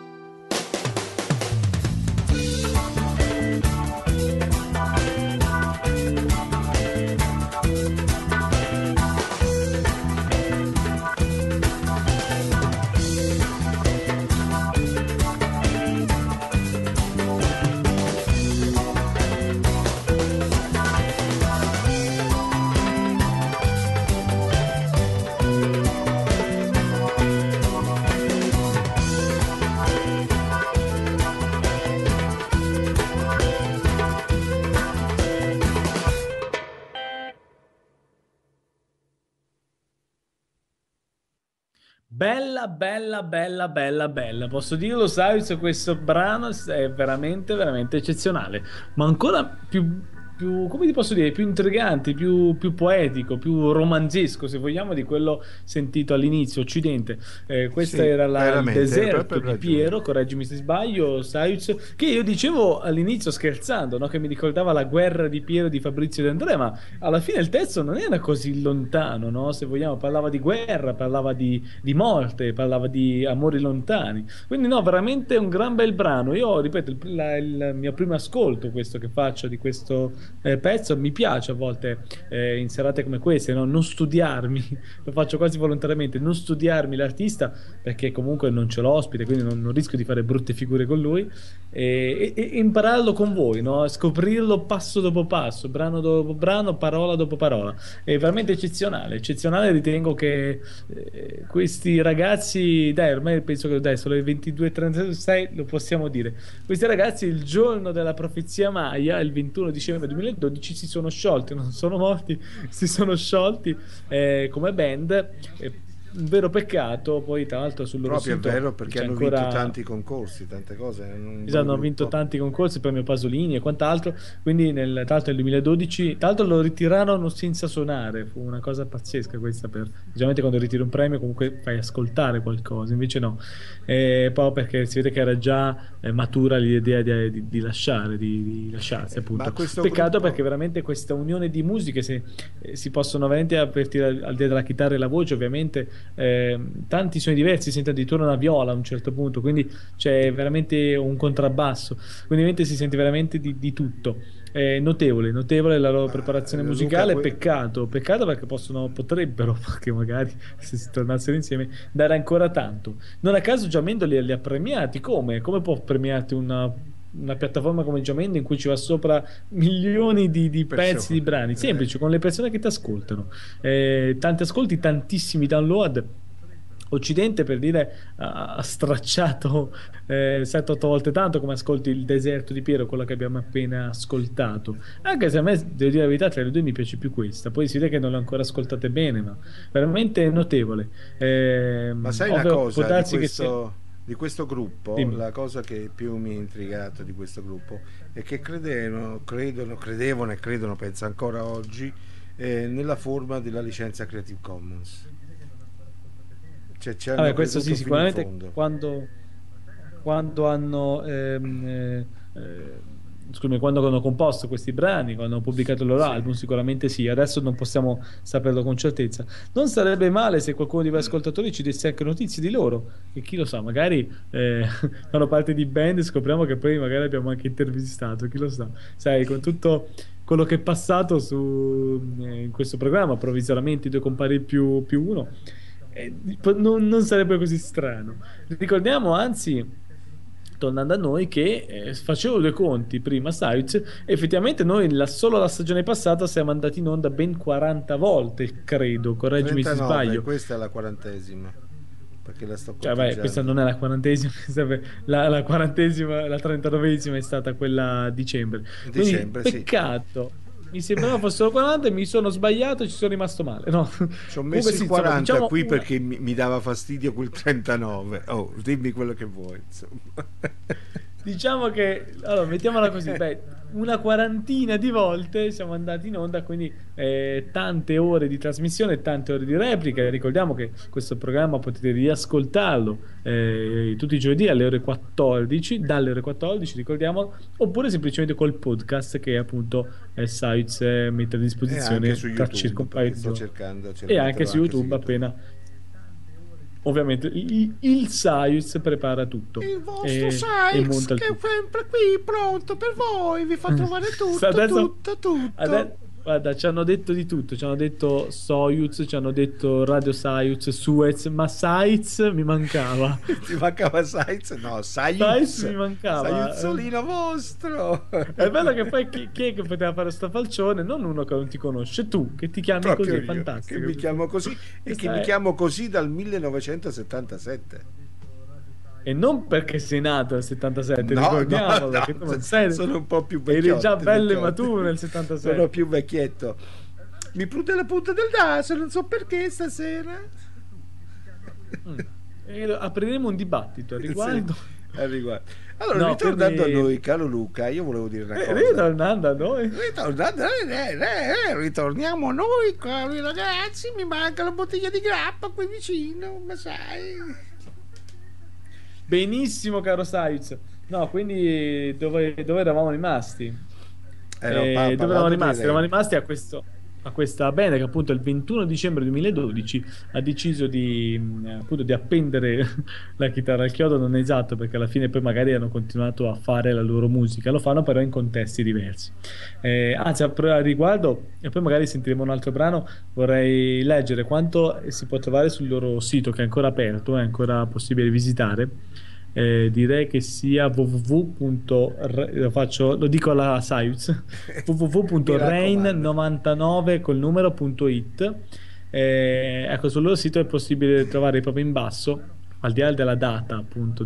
Bella, bella, bella, bella, bella. Posso dirlo, sai, questo brano è veramente, veramente eccezionale. Ma ancora più come ti posso dire, più intrigante, più poetico, più romanzesco, se vogliamo, di quello sentito all'inizio, Occidente. Questo Sì, era il veramente, hai deserto proprio di ragione. Piero, correggimi se sbaglio, Sayuz, che io dicevo all'inizio scherzando, no? Che mi ricordava la guerra di Piero di Fabrizio De André, ma alla fine il testo non era così lontano, no? Se vogliamo, parlava di guerra, parlava di morte, parlava di amori lontani. Quindi no, veramente un gran bel brano. Io, ripeto, il mio primo ascolto, questo che faccio di questo pezzo, mi piace a volte in serate come queste, no? Non studiarmi, lo faccio quasi volontariamente, non studiarmi l'artista perché comunque non ce l'ho ospite, quindi non rischio di fare brutte figure con lui e impararlo con voi, no? Scoprirlo passo dopo passo, brano dopo brano, parola dopo parola. È veramente eccezionale, eccezionale. Ritengo che questi ragazzi, dai, ormai penso che dai, sono le 22:36, lo possiamo dire. Questi ragazzi, il giorno della profezia Maya, il 21 dicembre 2012, si sono sciolti, non sono morti, si sono sciolti come band. Un vero peccato, poi tra l'altro sul loro Proprio è sito vero, perché c'è hanno ancora... vinto tanti concorsi, tante cose. È un Esatto, bel hanno vinto gruppo. tanti concorsi, premio Pasolini e quant'altro, quindi tra l'altro nel 2012, tra l'altro lo ritirarono senza suonare, fu una cosa pazzesca questa, generalmente quando ritiri un premio comunque fai ascoltare qualcosa, invece no, poi perché si vede che era già matura l'idea di lasciare, di lasciarsi Ma appunto. questo Peccato gruppo, perché veramente questa unione di musiche si possono veramente avvertire al di là della chitarra e la voce, ovviamente tanti suoni diversi, sente addirittura una viola a un certo punto, quindi c'è veramente un contrabbasso, quindi veramente si sente veramente di tutto. È notevole, notevole la loro preparazione Luca, musicale. Peccato perché potrebbero, perché magari se si tornassero insieme, dare ancora tanto. Non a caso Giamendo li ha premiati. Come può premiarti una piattaforma come Giamendo in cui ci va sopra milioni di pezzi di brani? Semplice, con le persone che ti ascoltano. Tanti ascolti, tantissimi download. Occidente, per dire, ha stracciato 7-8 volte tanto come ascolti il deserto di Piero, quello che abbiamo appena ascoltato. Anche se a me, devo dire la verità, tra le due mi piace più questa. Poi si vede che non l'ho ancora ascoltate bene, ma veramente notevole. ma sai una Ovvio, può cosa darsi che sia... di questo gruppo? Dimmi. La cosa che più mi ha intrigato di questo gruppo è che credevano e credono, penso ancora oggi, nella forma della licenza Creative Commons. Cioè ci hanno Vabbè, questo creduto sì, fino in sicuramente fondo. quando hanno scusami, quando hanno composto questi brani, quando hanno pubblicato il loro Sì. album, sicuramente sì. Adesso non possiamo saperlo con certezza. Non sarebbe male se qualcuno di voi ascoltatori ci desse anche notizie di loro, che chi lo sa, magari fanno parte di band e scopriamo che poi magari abbiamo anche intervistato, chi lo sa. Sai, con tutto quello che è passato in questo programma, provvisoriamente i due compari più uno, non sarebbe così strano. Ricordiamo, anzi, tornando a noi, che facevo due conti prima, Sayuz, effettivamente noi solo la stagione passata siamo andati in onda ben 40 volte, credo, correggimi se 39, sbaglio. questa è la 40ª, perché la sto Cioè, vai, questa conteggiando. non è la 40esima, la 40esima, la 39esima è stata quella a dicembre. Quindi, Dicembre, sì. peccato. Mi sembrava fossero 40 e mi sono sbagliato e ci sono rimasto male. No. Ci ho Comunque messo sì, il insomma, 40 diciamo qui perché mi dava fastidio quel 39. Oh, dimmi quello che vuoi, insomma. diciamo che, allora, mettiamola così, beh, una quarantina di volte siamo andati in onda, quindi tante ore di trasmissione, tante ore di replica. Ricordiamo che questo programma potete riascoltarlo tutti i giovedì alle ore 14, dalle ore 14, ricordiamo, oppure semplicemente col podcast che appunto Sayuz mette a E disposizione anche su tra circa YouTube, un paio perché di sto giorni. cercando, E anche su metterò YouTube appena... Ovviamente il Sayuz prepara tutto Il vostro e Sykes monta il che è tutto. sempre qui pronto per voi, vi fa trovare tutto, Adesso, tutto. guarda, ci hanno detto di tutto, ci hanno detto Soyuz, ci hanno detto Radio Sayuz, Suez, ma Sayuz mi mancava. Ti mancava Sykes? No, Sayuz mi Saiuz, mancava. Saiuzzolino vostro. È bello che poi chi è che poteva fare sta falcione? Non uno che non ti conosce, tu che ti chiami Proprio così, è io, fantastico. che mi chiamo così e che Questa mi è- chiamo così dal 1977. E non perché sei nato nel 77, No, ricordiamolo, no, perché tu non sei... sono un po' più Eri vecchiotto. già bello e vecchiotto. maturo nel 77. Sono più vecchietto. Mi prude la punta del naso, non so perché stasera. E apriremo un dibattito a riguardo. Sì. al riguardo. Allora, No, ritornando quindi a noi, caro Luca, io volevo dire una cosa. ritornando a noi. Ritorniamo a noi, cari ragazzi, mi manca la bottiglia di grappa qui vicino, ma sai. Benissimo, caro Saiz. No, quindi dove eravamo rimasti? No, Dove eravamo parlando di rimasti? Eravamo Rain. rimasti a questa band che appunto il 21 dicembre 2012 ha deciso appunto, di appendere la chitarra al chiodo, non è esatto perché alla fine poi magari hanno continuato a fare la loro musica, lo fanno però in contesti diversi. Anzi, a riguardo, e poi magari sentiremo un altro brano, vorrei leggere quanto si può trovare sul loro sito che è ancora aperto, è ancora possibile visitare. Direi che sia lo dico alla Saiuz Mi raccomando. www.rain99 col numero.it. Ecco, sul loro sito è possibile trovare proprio in basso, al di là della data appunto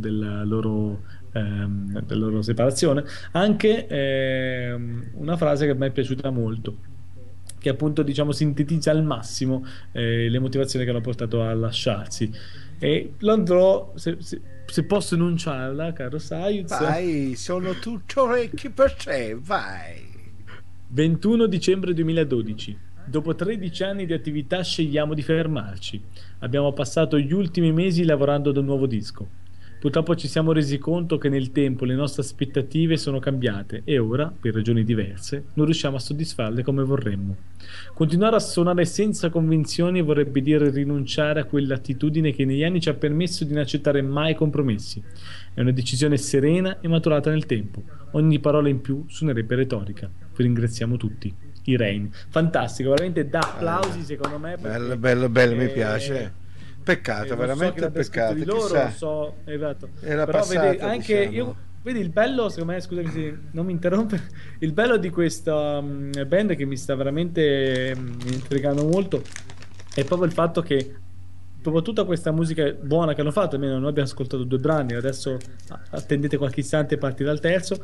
della loro separazione, anche una frase che a me è piaciuta molto, che appunto diciamo sintetizza al massimo le motivazioni che hanno portato a lasciarsi. E lo andrò, se posso enunciarla, caro Sayuz. Vai, sono tutto orecchi per te, vai. 21 dicembre 2012. Dopo 13 anni di attività scegliamo di fermarci. Abbiamo passato gli ultimi mesi lavorando ad un nuovo disco. Purtroppo ci siamo resi conto che nel tempo le nostre aspettative sono cambiate e ora, per ragioni diverse, non riusciamo a soddisfarle come vorremmo. Continuare a suonare senza convinzioni vorrebbe dire rinunciare a quell'attitudine che negli anni ci ha permesso di non accettare mai compromessi. È una decisione serena e maturata nel tempo. Ogni parola in più suonerebbe retorica. Vi ringraziamo tutti. I Rain. Fantastico, veramente da applausi secondo me. Bello, bello, bello, mi piace. Peccato, non so veramente chi l'abbia peccato. scritto di loro, Chissà. so, esatto. Era Però passato, vedi, anche diciamo. io, vedi il bello, secondo me, scusami se non mi interrompe, il bello di questa band che mi sta veramente intrigando molto è proprio il fatto che dopo tutta questa musica buona che hanno fatto, almeno noi abbiamo ascoltato 2 brani, adesso attendete qualche istante e partirà il terzo,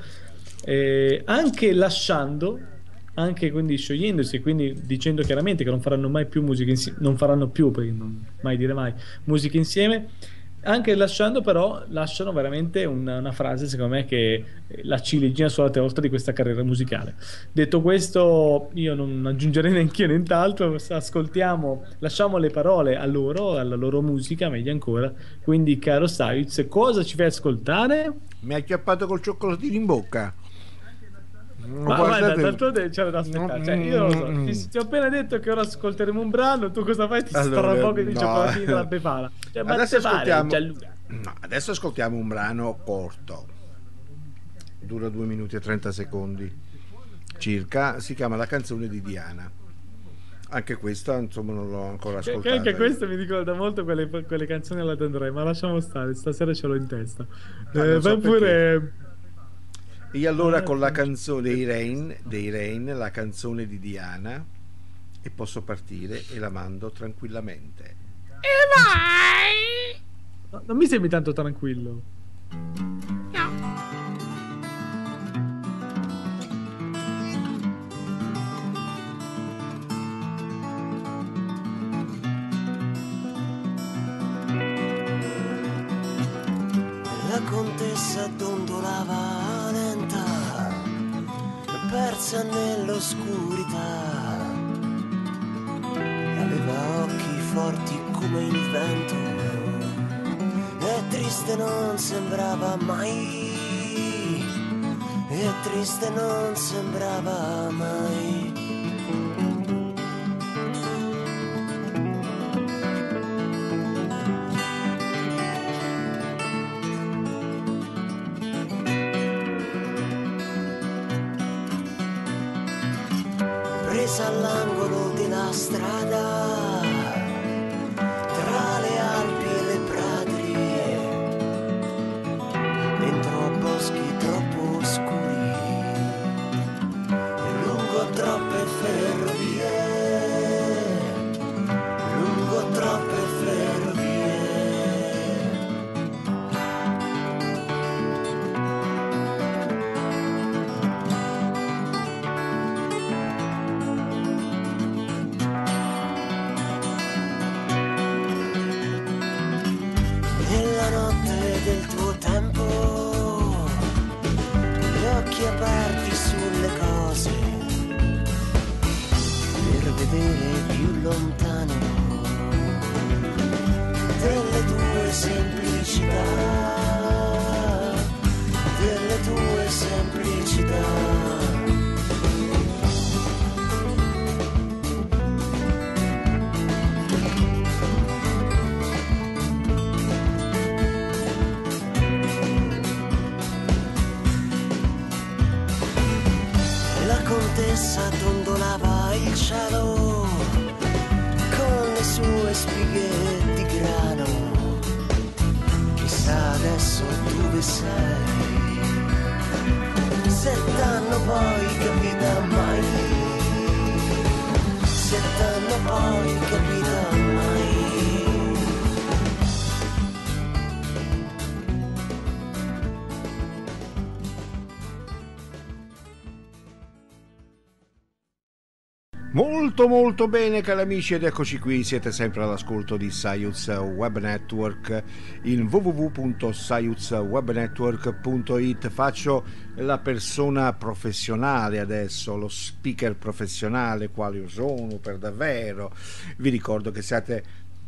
anche lasciando, anche quindi sciogliendosi e quindi dicendo chiaramente che non faranno mai più musica insieme, non faranno più, perché non mai dire mai, musica insieme, anche lasciando però, lasciano veramente una frase secondo me che la ciliegina sulla torta di questa carriera musicale. Detto questo, io non aggiungerei neanche io nient'altro, ascoltiamo, lasciamo le parole a loro, alla loro musica, meglio ancora. Quindi, caro Saiz, cosa ci fai ascoltare? Mi ha acchiappato col cioccolatino in bocca. Ma guarda, d'altronde c'era da aspettare. Cioè, io non lo so, ti ho appena detto che ora ascolteremo un brano, tu cosa fai? Ti strafochi di cioccolatini della Befana. Cioè, ma Adesso te pare, ascoltiamo, Gianluca? no, adesso ascoltiamo un brano corto, dura 2 minuti e 30 secondi circa, si chiama La canzone di Diana. Anche questa insomma non l'ho ancora Che ascoltata. anche questo mi ricorda molto quelle canzoni alla Tendrei, ma lasciamo stare, stasera ce l'ho in testa. Non so Vai pure. E allora con la canzone dei Rain, la canzone di Diana, e posso partire e la mando tranquillamente. E vai! No, non mi sembri tanto tranquillo. La contessa dondolava lenta, persa nell'oscurità. Aveva occhi forti come il vento e triste non sembrava mai. E triste non sembrava mai. Presa all'angolo della strada, tra le Alpi e le praterie, dentro a boschi troppo oscuri e lungo troppe ferrovie, lungo troppe ferrovie. occhi aperti sulle cose per vedere più lontano delle tue semplicità, delle tue semplicità. La contessa dondolava il cielo con le sue spighe di grano. Chissà adesso dove sei, se t'hanno poi capita mai, se t'hanno poi capita mai. Molto molto bene cari amici, ed eccoci qui, siete sempre all'ascolto di Science Web Network in www.sciencewebnetwork.it. Faccio la persona professionale adesso, lo speaker professionale quale io sono per davvero. Vi ricordo che siete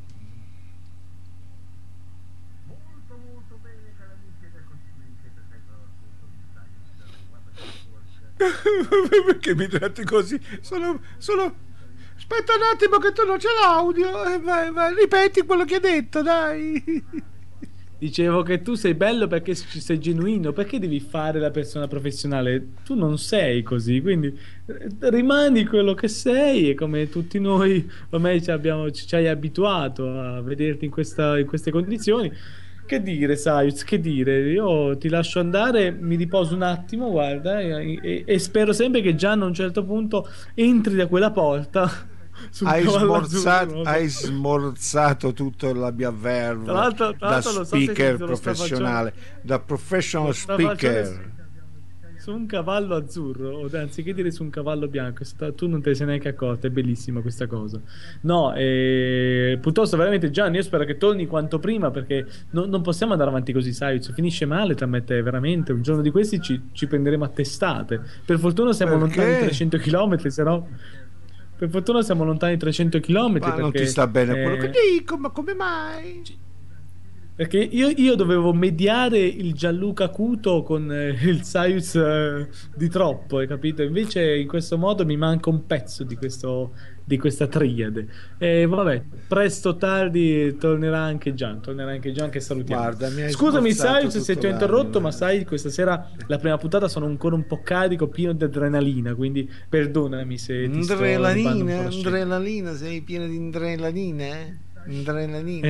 perché mi tratti così? Sono... Aspetta un attimo che tu non c'è l'audio. Vai, ripeti quello che hai detto, dai. Dicevo che tu sei bello perché sei genuino, perché devi fare la persona professionale? Tu non sei così, quindi rimani quello che sei, e come tutti noi ormai ci hai abituato a vederti in queste condizioni. Che dire, Sayus, che dire? Io ti lascio andare, mi riposo un attimo, guarda, e spero sempre che Gian a un certo punto entri da quella porta sul cavallo azzurro. Hai smorzato tutto la mia verve Tra da l'altro lo so se speaker lo sta professionale, da professional speaker. Su un cavallo azzurro, o anziché dire su un cavallo bianco, tu non te ne sei neanche accorta, è bellissima questa cosa. No, piuttosto veramente Gianni, io spero che torni quanto prima, perché non possiamo andare avanti così, sai, finisce male tra me e te, veramente, un giorno di questi ci prenderemo a testate. Per fortuna siamo lontani 300 km, se no... Per fortuna siamo lontani 300 km. Ma non ti sta bene quello che dico, ma come mai? Perché io dovevo mediare il Gianluca Cuto con il Saius di troppo, hai capito? Invece in questo modo mi manca un pezzo di questa triade. E vabbè, presto o tardi tornerà anche Gian che salutiamo. Guarda, Scusami Saius se ti ho interrotto, ma sai, questa sera la prima puntata sono ancora un po' carico, pieno di adrenalina, quindi perdonami se ti sto rubando un po' la scena. Adrenalina, sei pieno di adrenalina, eh? Adrenalina.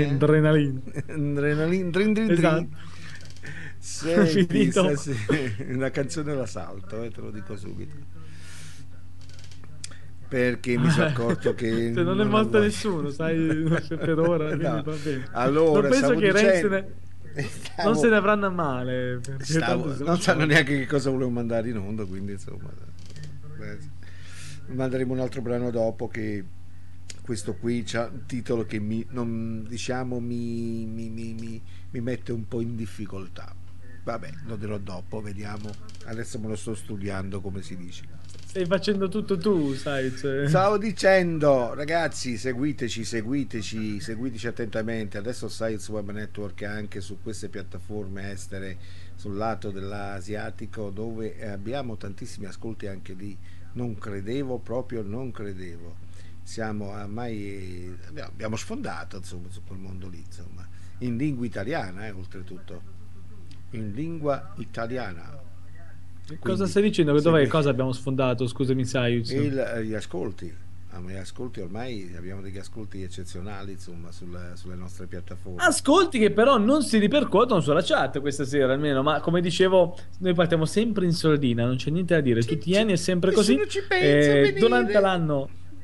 Esatto. Senti, una canzone la salto, te lo dico subito, perché mi sono accorto che se non è morto nessuno, sai, per ora. No. Va bene. Allora, non penso che dicendo... non se ne avranno a male, non sanno neanche che cosa volevo mandare in onda, quindi insomma manderemo un altro brano dopo, che questo qui c'ha un titolo che mi mette un po' in difficoltà. Vabbè, lo dirò dopo, vediamo. Adesso me lo sto studiando, come si dice. Stai facendo tutto tu, sai. Stavo dicendo, ragazzi, seguiteci attentamente. Adesso Science Web Network è anche su queste piattaforme estere, sul lato dell'asiatico, dove abbiamo tantissimi ascolti anche lì. Non credevo. Siamo ormai abbiamo sfondato, insomma, su quel mondo lì, insomma, in lingua italiana, oltretutto in lingua italiana. Quindi, cosa stai dicendo? Dov'è? Cosa abbiamo sfondato? Scusami, Sayus. Gli ascolti. Ormai abbiamo degli ascolti eccezionali, insomma, sulle nostre piattaforme. Ascolti che però non si ripercuotono sulla chat questa sera, almeno. Ma come dicevo, noi partiamo sempre in sordina, non c'è niente da dire. Tutti gli anni è sempre così. Ci pensa durante l'anno.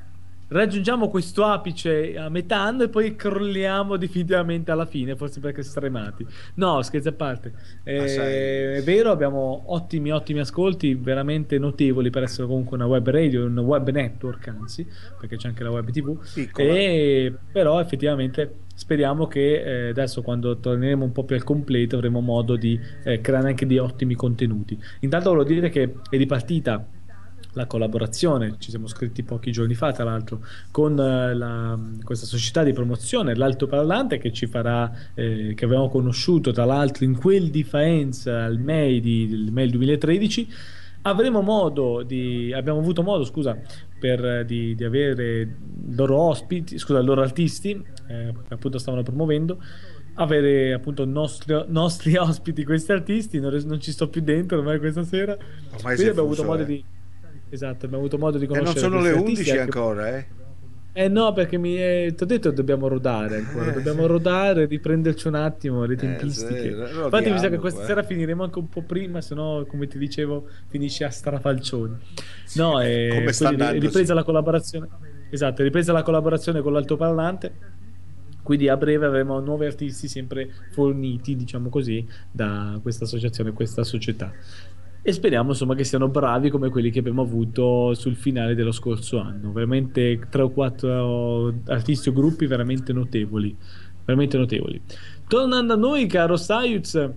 raggiungiamo questo apice a metà anno e poi crolliamo definitivamente alla fine, forse perché stremati. No, scherzi a parte. Ma sai, È vero, abbiamo ottimi, ottimi ascolti, veramente notevoli per essere comunque una web radio, un web network, anzi, perché c'è anche la web TV. piccola. E però effettivamente speriamo che adesso, quando torneremo un po' più al completo, avremo modo di creare anche dei ottimi contenuti. Intanto volevo dire che è ripartita la collaborazione, ci siamo scritti pochi giorni fa, tra l'altro, con questa società di promozione, l'Altoparlante, che ci farà, che avevamo conosciuto tra l'altro in quel di Faenza al MEI del MEI 2013. Abbiamo avuto modo, scusa, di avere loro ospiti, scusa, loro artisti, che appunto stavano promuovendo, avere appunto nostri ospiti, questi artisti. Non ci sto più dentro ormai questa sera, Ormai quindi sei abbiamo avuto fuso, modo eh. di, esatto, abbiamo avuto modo di E non conoscere sono le questi artisti 11 anche. ancora, eh? Eh no, perché ti ho detto, dobbiamo rodare ancora, dobbiamo Sì. rodare, riprenderci un attimo le tempistiche. Sì, Infatti mi sa che rodiamo questa qua. sera finiremo anche un po' prima, se no, come ti dicevo, finisce a strafalcioni. Sì, No, come e sta quindi andando, sì. ripresa la collaborazione, esatto, ripresa la collaborazione con l'altoparlante, quindi a breve avremo nuovi artisti sempre forniti, diciamo così, da questa associazione, questa società. E speriamo insomma che siano bravi come quelli che abbiamo avuto sul finale dello scorso anno. Veramente tre o quattro artisti o gruppi veramente notevoli. Veramente notevoli. Tornando a noi, caro Sayuz,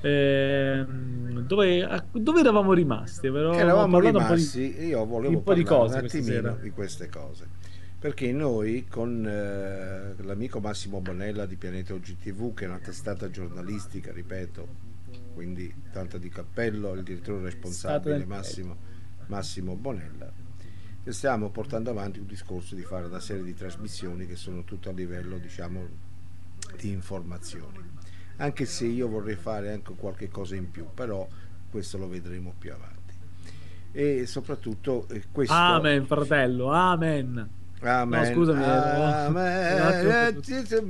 dove eravamo rimasti? Avevamo Eravamo parlato rimasti, io di volevo un po' di parlare un cose questa attimino sera. di queste cose, perché noi con l'amico Massimo Bonella di Pianeta OGTV, che è una testata giornalistica, ripeto, quindi tanto di cappello, il direttore Stato responsabile del meglio. Massimo Bonella, e stiamo portando avanti un discorso di fare una serie di trasmissioni che sono tutto a livello, diciamo, di informazioni, anche se io vorrei fare anche qualche cosa in più, però questo lo vedremo più avanti. E soprattutto questo. Amen, fratello, amen. No, Amen, scusami, un attimo. amen.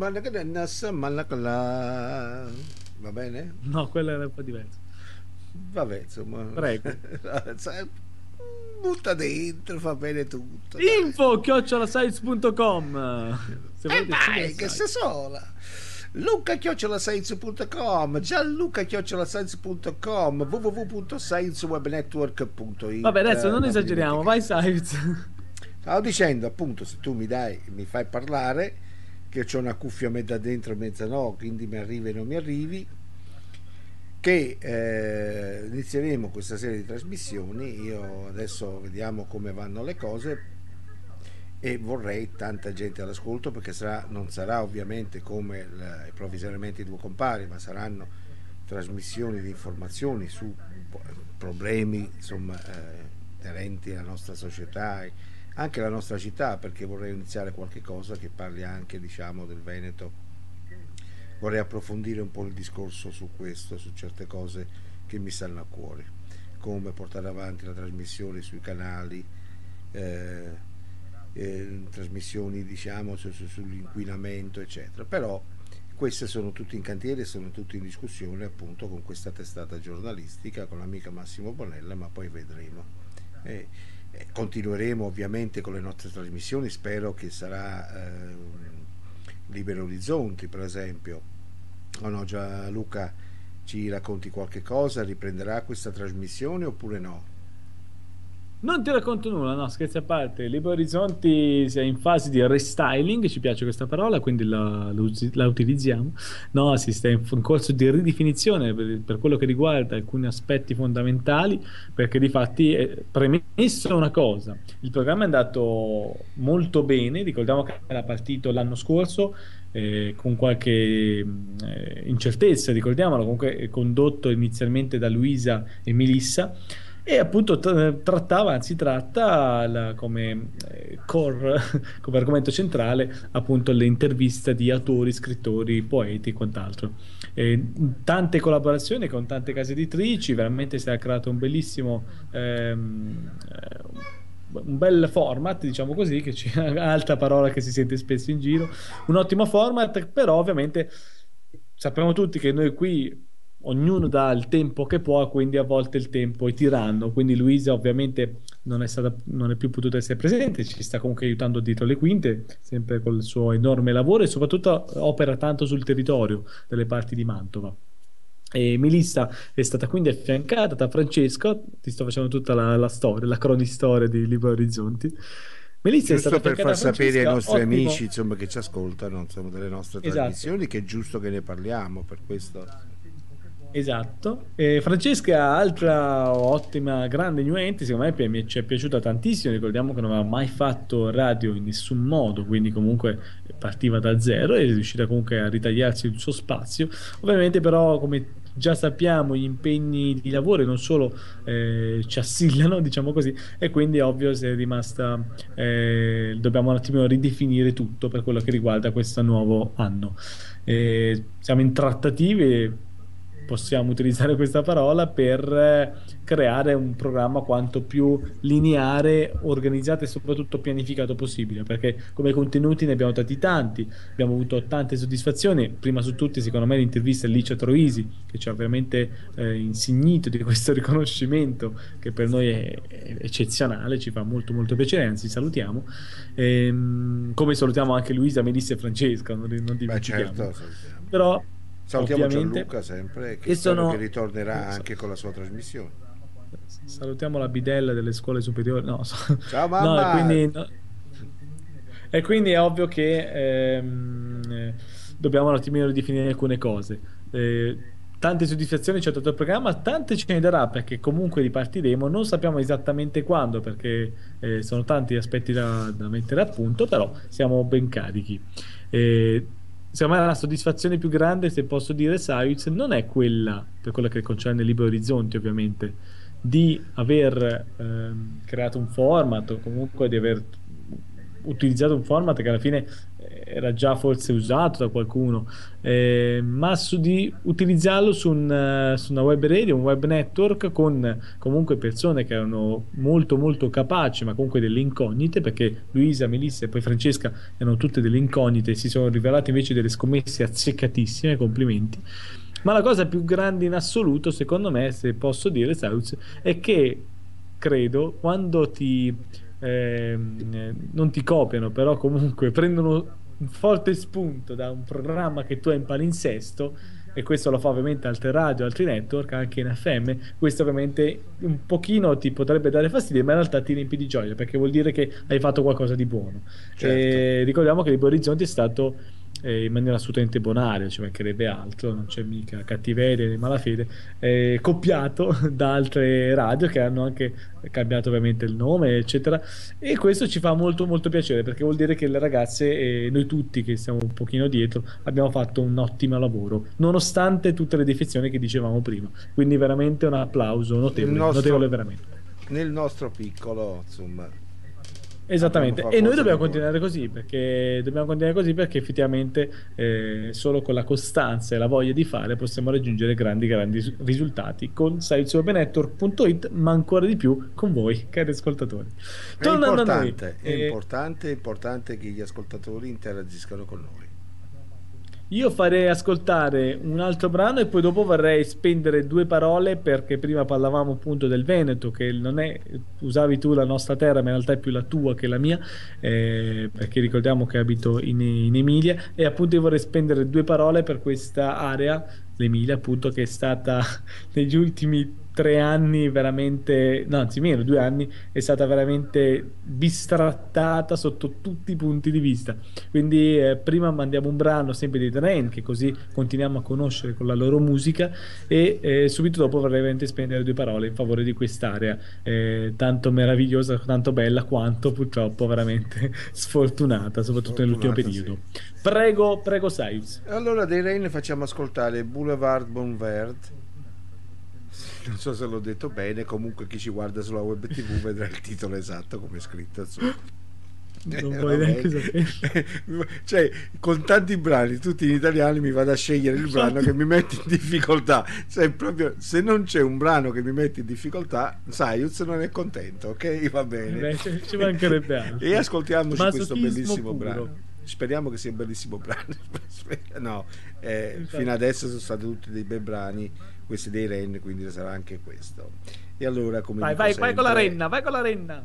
Va bene? No, quello era un po' diverso. Vabbè, insomma. Prego. Butta dentro, va bene tutto. Dai. info@sites.com. Se E volete vai, scrivere che site. sei sola. Luca@science.com, Gianluca@science.com, www.sciencewebnetwork.it. Vabbè, adesso non Non vi esageriamo, vai dimenticate. Sites. Stavo dicendo, appunto, se tu mi fai parlare, che c'ho una cuffia mezza dentro e mezza no, quindi mi arrivi e non mi arrivi, che inizieremo questa serie di trasmissioni. Io adesso vediamo come vanno le cose e vorrei tanta gente all'ascolto, perché non sarà ovviamente come provvisoriamente i due compari, ma saranno trasmissioni di informazioni su problemi, insomma, inerenti alla nostra società, anche alla nostra città, perché vorrei iniziare qualche cosa che parli anche, diciamo, del Veneto. Vorrei approfondire un po' il discorso su questo, su certe cose che mi stanno a cuore, come portare avanti la trasmissione sui canali, trasmissioni, diciamo, sull'inquinamento, eccetera. Però queste sono tutte in cantiere, sono tutte in discussione, appunto, con questa testata giornalistica, con l'amica Massimo Bonella, ma poi vedremo. Continueremo ovviamente con le nostre trasmissioni, spero che sarà Libero Orizzonti, per esempio. O no, già Luca, ci racconti qualche cosa, riprenderà questa trasmissione oppure no? Non ti racconto nulla, no, scherzi a parte. Libero Orizzonti è in fase di restyling, ci piace questa parola, quindi la utilizziamo. No, si sta in corso di ridefinizione per quello che riguarda alcuni aspetti fondamentali, perché di fatti, premesso una cosa, il programma è andato molto bene, ricordiamo che era partito l'anno scorso, con qualche incertezza, ricordiamolo, comunque è condotto inizialmente da Luisa e Melissa. E appunto trattava, anzi tratta come core, come argomento centrale, appunto le interviste di autori, scrittori, poeti e quant'altro. Tante collaborazioni con tante case editrici, veramente si è creato un bellissimo, un bel format, diciamo così, che altra parola che si sente spesso in giro, un ottimo format, però ovviamente sappiamo tutti che noi qui ognuno dà il tempo che può, quindi a volte il tempo è tiranno. Quindi Luisa ovviamente non è più potuta essere presente, ci sta comunque aiutando dietro le quinte, sempre col suo enorme lavoro e soprattutto opera tanto sul territorio delle parti di Mantova. E Melissa è stata quindi affiancata da Francesco, ti sto facendo tutta la storia, la cronistoria di Libero Orizzonti. Melissa è stata Giusto per affiancata far da sapere ai Francesca, nostri ottimo, amici, insomma, che ci ascoltano, insomma, delle nostre esatto. trasmissioni, che è giusto che ne parliamo, per questo. Esatto. E Francesca, altra ottima, grande new entry, secondo me ci è piaciuta tantissimo. Ricordiamo che non aveva mai fatto radio in nessun modo, quindi comunque partiva da zero e è riuscita comunque a ritagliarsi il suo spazio. Ovviamente, però, come già sappiamo, gli impegni di lavoro e non solo ci assillano, diciamo così, e quindi è ovvio se è rimasta. Dobbiamo un attimino ridefinire tutto per quello che riguarda questo nuovo anno. Siamo in trattative, possiamo utilizzare questa parola per creare un programma quanto più lineare, organizzato e soprattutto pianificato possibile, perché come contenuti ne abbiamo dati tanti, abbiamo avuto tante soddisfazioni, prima su tutti secondo me l'intervista a Licia Troisi, che ci ha veramente insignito di questo riconoscimento che per noi è eccezionale, ci fa molto molto piacere, anzi salutiamo. Come salutiamo anche Luisa, Melissa e Francesca, non Beh, dimentichiamo. certo, salutiamo. Però Salutiamo ovviamente Gianluca sempre, che e spero sono che ritornerà anche con la sua trasmissione. salutiamo la bidella delle scuole superiori, no, Ciao no, mamma! e quindi è ovvio che dobbiamo un attimino ridefinire alcune cose. Tante soddisfazioni ci ha dato il programma, tante ce ne darà perché comunque ripartiremo, non sappiamo esattamente quando perché sono tanti aspetti da mettere a punto, però siamo ben carichi. Eh, Secondo me la soddisfazione più grande, se posso dire, Saiz, non è quella, per quello che concerne Libero Orizzonti ovviamente, di aver creato un format o comunque di aver utilizzato un format che alla fine era già forse usato da qualcuno, ma di utilizzarlo su una web radio, un web network con comunque persone che erano molto molto capaci, ma comunque delle incognite, perché Luisa, Melissa e poi Francesca erano tutte delle incognite e si sono rivelate invece delle scommesse azzeccatissime, complimenti. Ma la cosa più grande in assoluto, secondo me, se posso dire, Sauz, è che credo quando non ti copiano, però comunque prendono un forte spunto da un programma che tu hai in palinsesto, e questo lo fa ovviamente altre radio, altri network, anche in FM, questo ovviamente un pochino ti potrebbe dare fastidio, ma in realtà ti riempie di gioia, perché vuol dire che hai fatto qualcosa di buono. Certo. E ricordiamo che Libero Orizzonti è stato in maniera assolutamente bonaria, ci mancherebbe altro, non c'è mica cattiveria né malafede, copiato da altre radio che hanno anche cambiato ovviamente il nome, eccetera, e questo ci fa molto molto piacere perché vuol dire che le ragazze e noi tutti che siamo un pochino dietro abbiamo fatto un ottimo lavoro, nonostante tutte le defezioni che dicevamo prima, quindi veramente un applauso notevole, notevole veramente. Nel nostro piccolo, insomma. Esattamente, e noi dobbiamo continuare così perché effettivamente solo con la costanza e la voglia di fare possiamo raggiungere grandi grandi risultati con siteswebnetwork.it, ma ancora di più con voi cari ascoltatori. Tornando a noi, è importante che gli ascoltatori interagiscano con noi. io farei ascoltare un altro brano e poi dopo vorrei spendere due parole perché prima parlavamo appunto del Veneto, che non è, usavi tu la nostra terra, ma in realtà è più la tua che la mia, perché ricordiamo che abito in Emilia, e appunto io vorrei spendere due parole per questa area, l'Emilia appunto, che è stata negli ultimi 3 anni veramente, no, anzi meno, 2 anni, è stata veramente bistrattata sotto tutti i punti di vista. Quindi prima mandiamo un brano sempre dei Train, che così continuiamo a conoscere con la loro musica, e subito dopo vorrei veramente spendere due parole in favore di quest'area tanto meravigliosa, tanto bella, quanto purtroppo veramente sfortunata, soprattutto nell'ultimo periodo. Sì. Prego Saius. Allora dei Rain facciamo ascoltare Boulevard Bonvert. Non so se l'ho detto bene, comunque chi ci guarda sulla web TV vedrà il titolo esatto come è scritto. Non vuoi neanche sapere. Cioè, con tanti brani tutti in italiano mi vado a scegliere il brano che mi mette in difficoltà. Cioè, proprio, se non c'è un brano che mi mette in difficoltà, Sayuz non è contento, ok? Va bene. Ci mancherebbe altro. E ascoltiamoci questo Masochismo bellissimo puro. brano. Speriamo che sia un bellissimo brano. No, fino Infatti. adesso sono stati tutti dei bei brani, questi dei Ren, quindi sarà anche questo. E allora, come Vai, dico vai, vai con la sempre, renna, vai con la renna.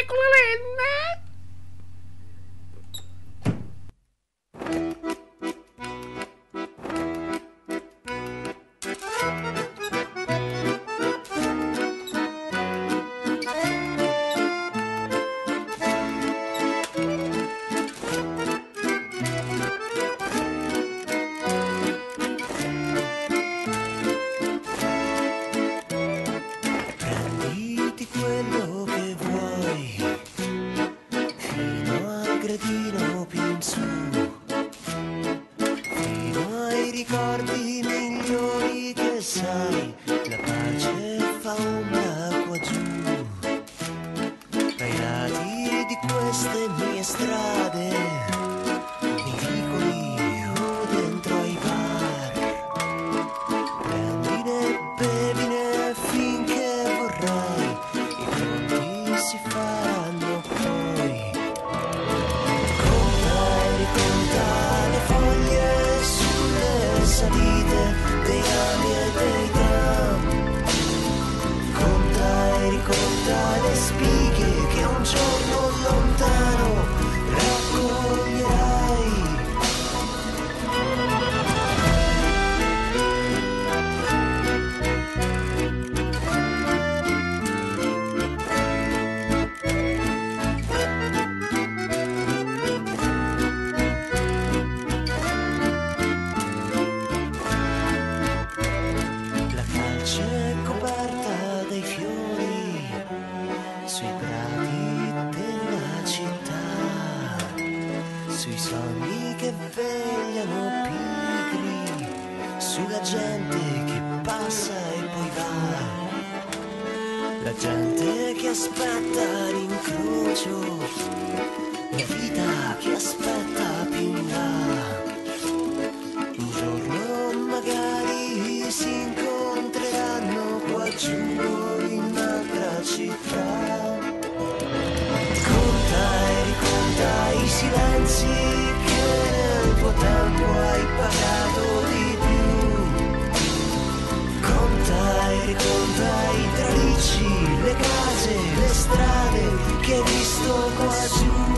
Prenditi quello che vuoi, fino al gradino più in su, fino ai ricordi migliori che sai, la pace fa ombra qua giù, ai lati di queste mie strade, nei vicoli o dentro ai bar. Prendine, bevine finché vorrai, i conti si faranno poi. Conta e riconta le foglie sulle salite dei rami e dei tram. Conta e riconta le spighe che un giorno lontano raccoglierai. La calce è coperta dai fiori sui prati della città, sui sogni che vegliano pigri, sulla gente che passa e poi va, la gente che aspetta l'incrocio, la vita che aspetta più in là. Un giorno magari si incontreranno qua giù in un'altra città. Conta e riconta i silenzi che nel tuo tempo hai pagato di più. Conta e riconta i tralicci, le case, le strade che hai visto qua giù.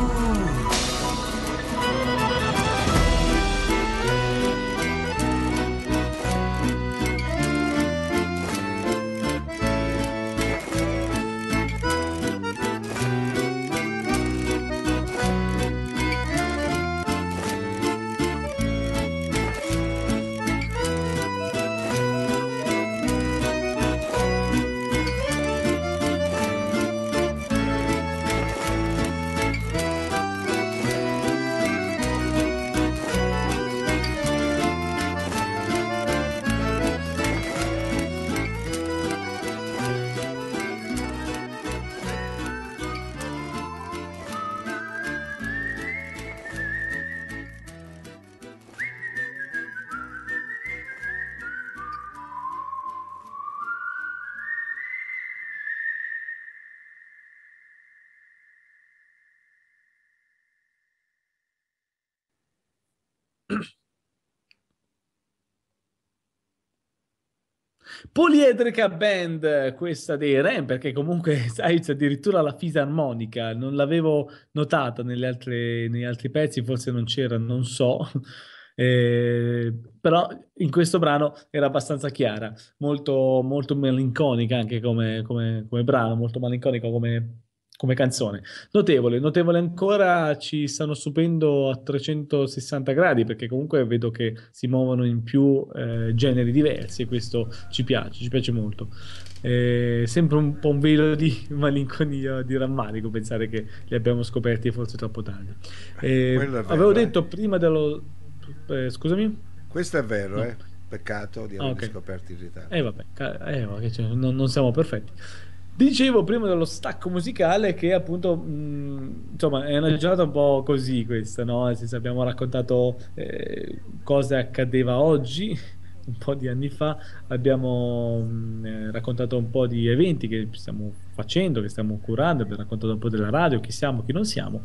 Poliedrica Band, questa dei Ren, perché comunque, sai, c'è addirittura la fisarmonica, non l'avevo notata negli altri pezzi, forse non c'era, non so. Però in questo brano era abbastanza chiara, molto, molto malinconica anche come brano, molto malinconica come canzone. Notevole, notevole ancora, ci stanno subendo a 360 gradi perché comunque vedo che si muovono in più generi diversi e questo ci piace molto. Sempre un po' un velo di malinconia, di rammarico pensare che li abbiamo scoperti forse troppo tardi. quello è Avevo vero, detto prima dello... scusami? Questo è vero, No. peccato di Ah, averli ok. scoperti in ritardo. Vabbè, ma che c'è, non siamo perfetti. Dicevo prima dello stacco musicale che appunto, insomma, è una giornata un po' così questa, no? Nel senso, abbiamo raccontato cosa accadeva oggi, un po' di anni fa, abbiamo raccontato un po' di eventi che stiamo facendo, che stiamo curando, abbiamo raccontato un po' della radio, chi siamo, chi non siamo,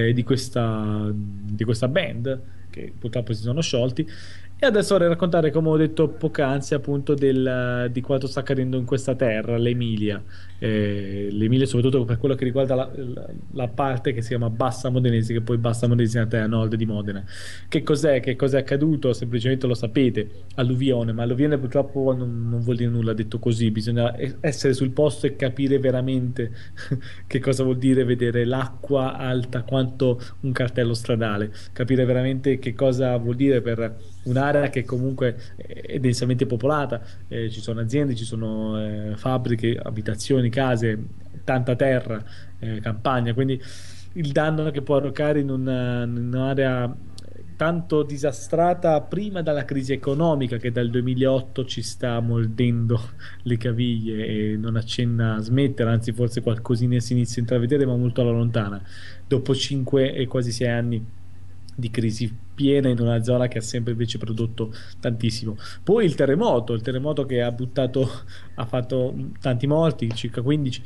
di questa band che purtroppo si sono sciolti. E adesso vorrei raccontare, come ho detto poc'anzi, appunto di quanto sta accadendo in questa terra, l'Emilia. L'Emilia, soprattutto per quello che riguarda la parte che si chiama Bassa Modenese, che poi Bassa Modenese è a nord di Modena. Che cos'è? Che cosa è accaduto? Semplicemente lo sapete, alluvione, ma alluvione purtroppo non vuol dire nulla detto così, bisogna essere sul posto e capire veramente che cosa vuol dire vedere l'acqua alta quanto un cartello stradale, capire veramente che cosa vuol dire per un'area che comunque è densamente popolata, ci sono aziende, ci sono fabbriche, abitazioni, case, tanta terra, campagna, quindi il danno che può arrecare in un'area tanto disastrata prima dalla crisi economica che dal 2008 ci sta mordendo le caviglie e non accenna a smettere, anzi forse qualcosina si inizia a intravedere, ma molto alla lontana, dopo 5 e quasi 6 anni di crisi piena in una zona che ha sempre invece prodotto tantissimo. Poi il terremoto che ha fatto tanti morti, circa 15,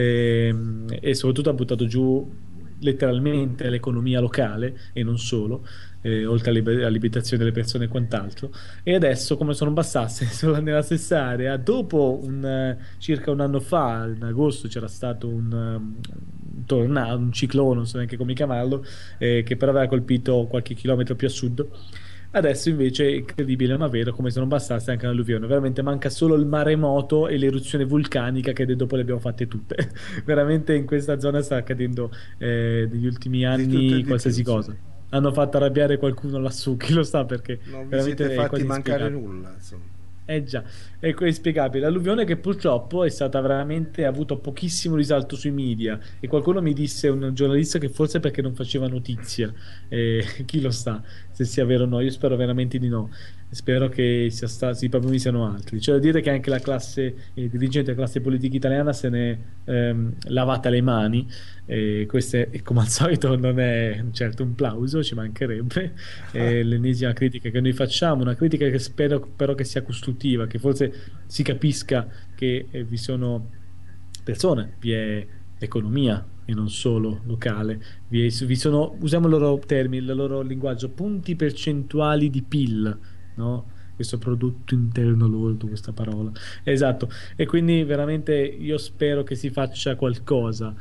e soprattutto ha buttato giù letteralmente l'economia locale e non solo, oltre all'abitazione delle persone e quant'altro. E adesso, come se non bastasse, sono nella stessa area. Dopo circa un anno fa, in agosto, c'era stato un tornado, un ciclone, non so neanche come chiamarlo, che però aveva colpito qualche chilometro più a sud. Adesso invece è incredibile, ma vero, come se non bastasse anche l'alluvione. Veramente manca solo il maremoto e l'eruzione vulcanica che dopo le abbiamo fatte tutte. Veramente in questa zona sta accadendo negli ultimi Di tutto e anni di qualsiasi più, sì. cosa. Hanno fatto arrabbiare qualcuno lassù, chi lo sa perché Non vi siete veramente è fatti quasi mancare inspiegabile. nulla, insomma. Eh già, è inspiegabile. L'alluvione che purtroppo è stata veramente, ha avuto pochissimo risalto sui media e qualcuno mi disse, un giornalista, che forse perché non faceva notizia. Chi lo sa se sia vero o no, io spero veramente di no. Spero che i problemi siano altri. C'è da dire che anche la classe dirigente, la classe politica italiana se n'è lavata le mani. E questo, come al solito, non è certo un plauso, ci mancherebbe. L'ennesima critica che noi facciamo, una critica che spero però che sia costruttiva, che forse si capisca che vi sono persone, vi è economia e non solo locale, vi sono, usiamo il loro termine, il loro linguaggio, punti percentuali di PIL, no? Questo prodotto interno lordo, questa parola. Esatto, e quindi veramente io spero che si faccia qualcosa.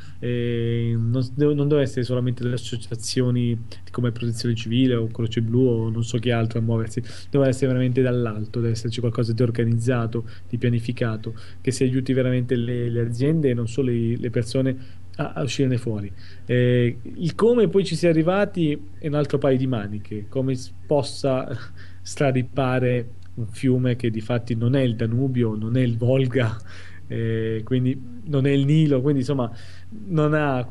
Non deve essere solamente delle associazioni come Protezione Civile o Croce Blu o non so chi altro a muoversi, deve essere veramente dall'alto, deve esserci qualcosa di organizzato, di pianificato, che si aiuti veramente le aziende e non solo le persone a uscirne fuori. Il come poi ci sia arrivati è un altro paio di maniche, come possa straripare un fiume che di fatti non è il Danubio, non è il Volga, quindi non è il Nilo, quindi insomma non ha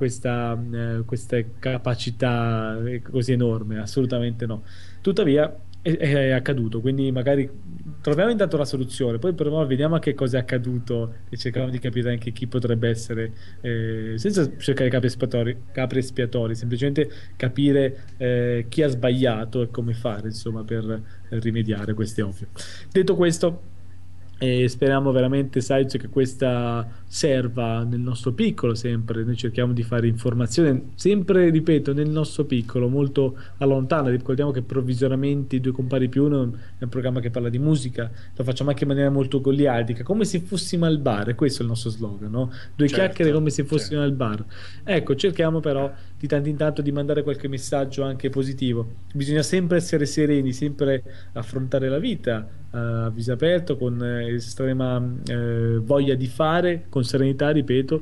questa capacità così enorme, assolutamente no. Tuttavia è accaduto, quindi magari troviamo intanto la soluzione, poi proviamo, vediamo a che cosa è accaduto e cerchiamo di capire anche chi potrebbe essere, senza cercare capri espiatori, semplicemente capire chi ha sbagliato e come fare, insomma, per rimediare, questo è ovvio. Detto questo, speriamo veramente, Saggio, che questa serva nel nostro piccolo sempre. Noi cerchiamo di fare informazione, sempre, ripeto, nel nostro piccolo, molto allontana. Ricordiamo che provvisoriamente i due compari più uno è un programma che parla di musica, lo facciamo anche in maniera molto goliardica, come se fossimo al bar, e questo è il nostro slogan, no? Due chiacchiere Certo, come se fossimo certo. al bar. Ecco, cerchiamo però di tanto in tanto di mandare qualche messaggio anche positivo. Bisogna sempre essere sereni, sempre affrontare la vita a viso aperto, con estrema voglia di fare, con serenità, ripeto,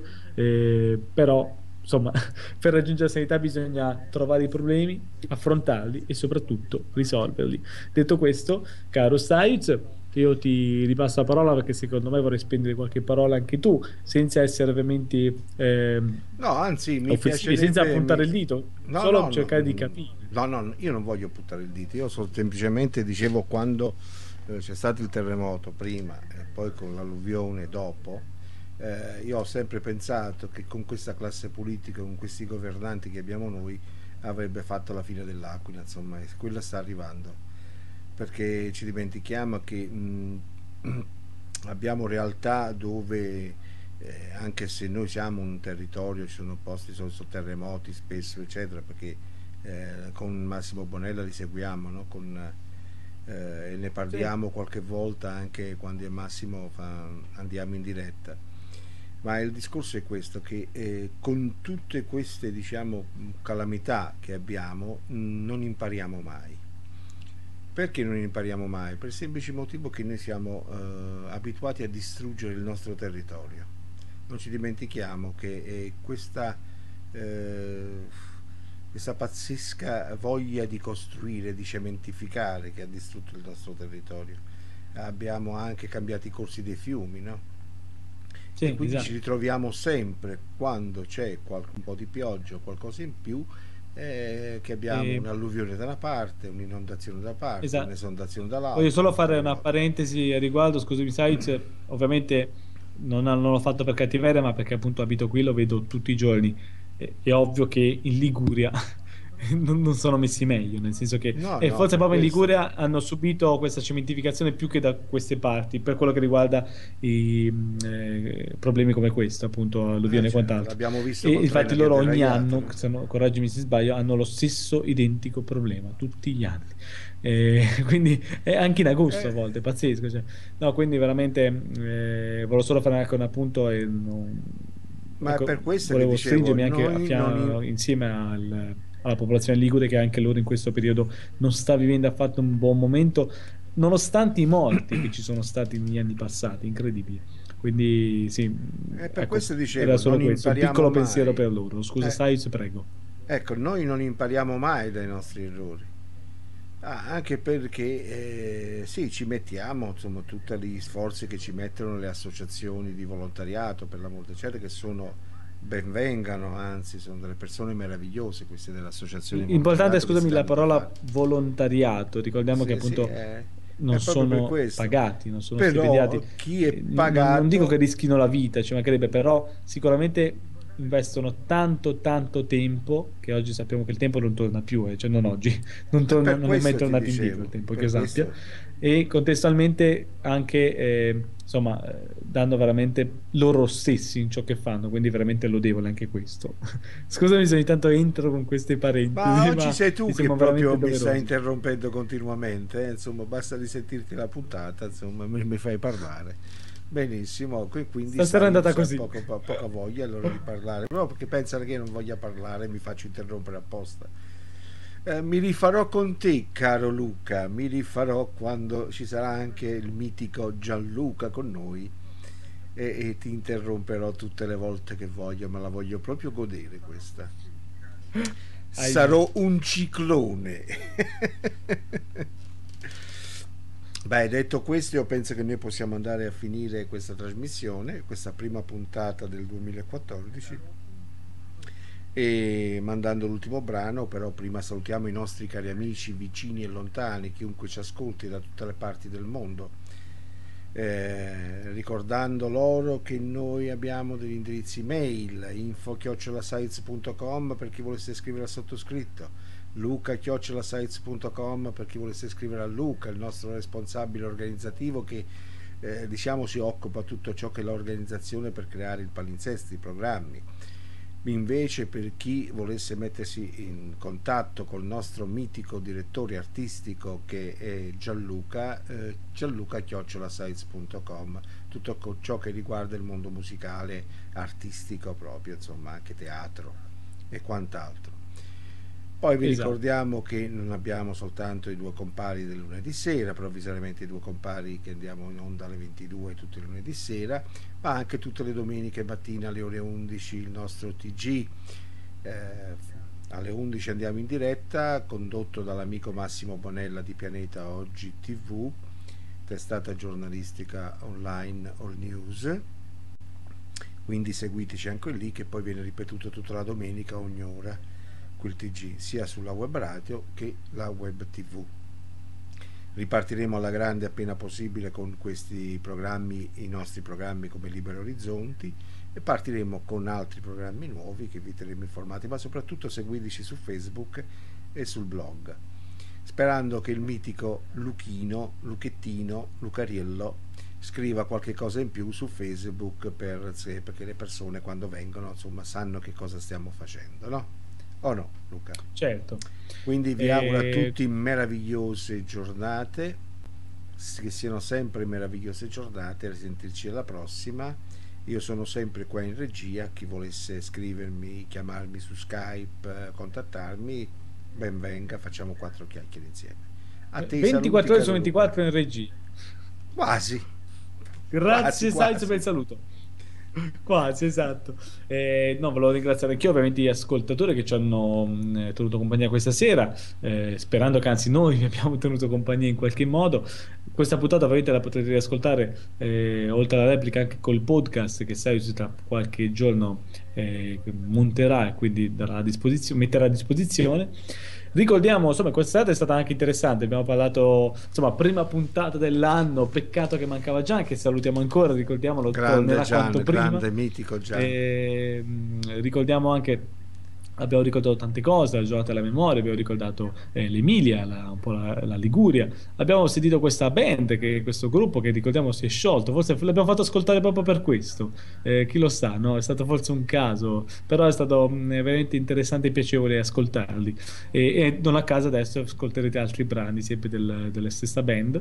però insomma, per raggiungere la serenità bisogna trovare i problemi, affrontarli e soprattutto risolverli. Detto questo, caro Saiz, io ti ripasso la parola perché secondo me vorrei spendere qualche parola anche tu, senza essere ovviamente No, anzi, mi offensivi, senza piacerebbe... puntare il dito, No, solo no, no, cercare di capire. no, no, io non voglio buttare il dito, io semplicemente dicevo quando c'è stato il terremoto prima e poi con l'alluvione dopo, io ho sempre pensato che con questa classe politica, con questi governanti che abbiamo noi, avrebbe fatto la fine dell'Aquila, insomma, e quella sta arrivando. perché ci dimentichiamo che abbiamo realtà dove, anche se noi siamo un territorio, ci sono posti sotto terremoti spesso, eccetera, perché con Massimo Bonella li seguiamo, no? E ne Sì. parliamo qualche volta anche quando Massimo andiamo in diretta. Ma il discorso è questo, che con tutte queste, diciamo, calamità che abbiamo, non impariamo mai. Perché non impariamo mai? Per il semplice motivo che noi siamo abituati a distruggere il nostro territorio. Non ci dimentichiamo che eh, questa pazzesca voglia di costruire, di cementificare, che ha distrutto il nostro territorio. Abbiamo anche cambiato i corsi dei fiumi, no? E Sì, quindi ci esatto. ritroviamo sempre, quando c'è un po' di pioggia o qualcosa in più, che abbiamo E, un'alluvione da una parte, un'inondazione da una parte, esatto. un'esondazione Voglio dall'altra, solo un fare una terremoto. parentesi a riguardo, scusami, Saiz, ovviamente non l'ho fatto per cattiveria, ma perché appunto abito qui, lo vedo tutti i giorni. È ovvio che in Liguria non sono messi meglio, nel senso che No, e no, forse per proprio in questo. Liguria hanno subito questa cementificazione più che da queste parti, per quello che riguarda i problemi come questo, appunto alluvione e Certo, quant'altro. l'abbiamo visto E col infatti treno che è loro ogni deragliato, anno, no? correggimi se sbaglio, hanno lo stesso identico problema, tutti gli anni. Quindi anche in agosto a Eh, volte, è pazzesco. Cioè. No, quindi veramente volevo solo fare anche un appunto e ma è ecco, per questo che volevo dicevo, stringermi anche noi non... insieme alla popolazione ligure che anche loro in questo periodo non sta vivendo affatto un buon momento, nonostante i morti che ci sono stati negli anni passati, incredibile. Quindi sì, È per ecco, questo era dicevo, solo non questo, un impariamo piccolo pensiero mai. per loro. Scusa, Eh, Saiz, prego. ecco, noi non impariamo mai dai nostri errori. Anche perché sì, ci mettiamo, insomma, tutti gli sforzi che ci mettono le associazioni di volontariato, per l'amor del cielo, che sono benvengano, anzi, sono delle persone meravigliose queste delle associazioni di Importante, volontariato che si scusami, la danno da parola fare. volontariato. Ricordiamo che Sì, sì, appunto è non proprio per sono questo. pagati, non sono stipendiati. Però chi è Non dico che pagato... rischino la vita, ci mancherebbe, però sicuramente investono tanto, tanto tempo, che oggi sappiamo che il tempo non torna più, cioè non oggi, Per non è mai questo ti tornato indietro il dicevo, tempo, che io per sappia. questo... E contestualmente anche, insomma, dando veramente loro stessi in ciò che fanno, quindi veramente lodevole anche questo. Scusami se ogni tanto entro con queste Ma parentesi, oggi ma sei mi tu che sembra proprio veramente mi stai doveroso. interrompendo continuamente, insomma, basta risentirti la puntata, insomma, mi fai parlare. Benissimo, quindi Stasera è sai, andata c'ha così. poca voglia allora di parlare, proprio perché pensano che io non voglia parlare, mi faccio interrompere apposta. Mi rifarò con te, caro Luca, mi rifarò quando ci sarà anche il mitico Gianluca con noi e ti interromperò tutte le volte che voglio, ma la voglio proprio godere questa. Ahimè. Sarò un ciclone. Beh, detto questo, io penso che noi possiamo andare a finire questa trasmissione, questa prima puntata del 2014, e mandando l'ultimo brano. Però prima salutiamo i nostri cari amici vicini e lontani, chiunque ci ascolti da tutte le parti del mondo, ricordando loro che noi abbiamo degli indirizzi mail: info@sites.com per chi volesse scrivere al sottoscritto, luca@sites.com per chi volesse scrivere a Luca, il nostro responsabile organizzativo, che diciamo si occupa di tutto ciò che è l'organizzazione per creare il palinsesto, i programmi. Invece, per chi volesse mettersi in contatto col nostro mitico direttore artistico, che è Gianluca, Gianluca@sites.com, tutto ciò che riguarda il mondo musicale, artistico proprio, insomma, anche teatro e quant'altro. Poi vi Esatto. ricordiamo che non abbiamo soltanto i due compari del lunedì sera, provvisoriamente i due compari che andiamo in onda alle 22 tutti i lunedì sera, ma anche tutte le domeniche mattina alle ore 11 il nostro TG. Alle 11 andiamo in diretta, condotto dall'amico Massimo Bonella di Pianeta Oggi TV, testata giornalistica online All News. Quindi seguiteci anche lì, che poi viene ripetuto tutta la domenica ogni ora quel TG, sia sulla web radio che la web TV. Ripartiremo alla grande appena possibile con questi programmi, i nostri programmi come Libero Orizzonti, e partiremo con altri programmi nuovi che vi terremo informati, ma soprattutto seguiteci su Facebook e sul blog. sperando che il mitico Luchettino, Lucariello scriva qualche cosa in più su Facebook perché le persone quando vengono insomma sanno che cosa stiamo facendo, no? O no, Luca? Certo. Quindi vi auguro a tutti meravigliose giornate, che siano sempre meravigliose giornate, a risentirci alla prossima. Io sono sempre qua in regia, chi volesse scrivermi, chiamarmi su Skype, contattarmi, ben venga, facciamo 4 chiacchiere insieme. A te 24 ore su saluti, 24 in regia. Quasi. Grazie Quasi. Sainz per il saluto. Quasi, esatto. No, volevo ringraziare anch'io ovviamente gli ascoltatori che ci hanno tenuto compagnia questa sera, sperando che anzi noi vi abbiamo tenuto compagnia in qualche modo. Questa puntata ovviamente la potrete riascoltare oltre alla replica anche col podcast che Sainz tra qualche giorno monterà e quindi metterà a disposizione. Ricordiamo, insomma, quest'estate è stata anche interessante. Abbiamo parlato, insomma, prima puntata dell'anno. Peccato che mancava Gian, che salutiamo ancora. Ricordiamolo, grande Gian, quanto prima. Grande, mitico Gian. Ricordiamo anche, abbiamo ricordato tante cose, la giornata della memoria, abbiamo ricordato l'Emilia, un po' la Liguria. Abbiamo sentito questa band, questo gruppo che ricordiamo si è sciolto. Forse l'abbiamo fatto ascoltare proprio per questo. Chi lo sa, no? È stato forse un caso, però è stato veramente interessante e piacevole ascoltarli. E non a caso adesso ascolterete altri brani sempre della stessa band.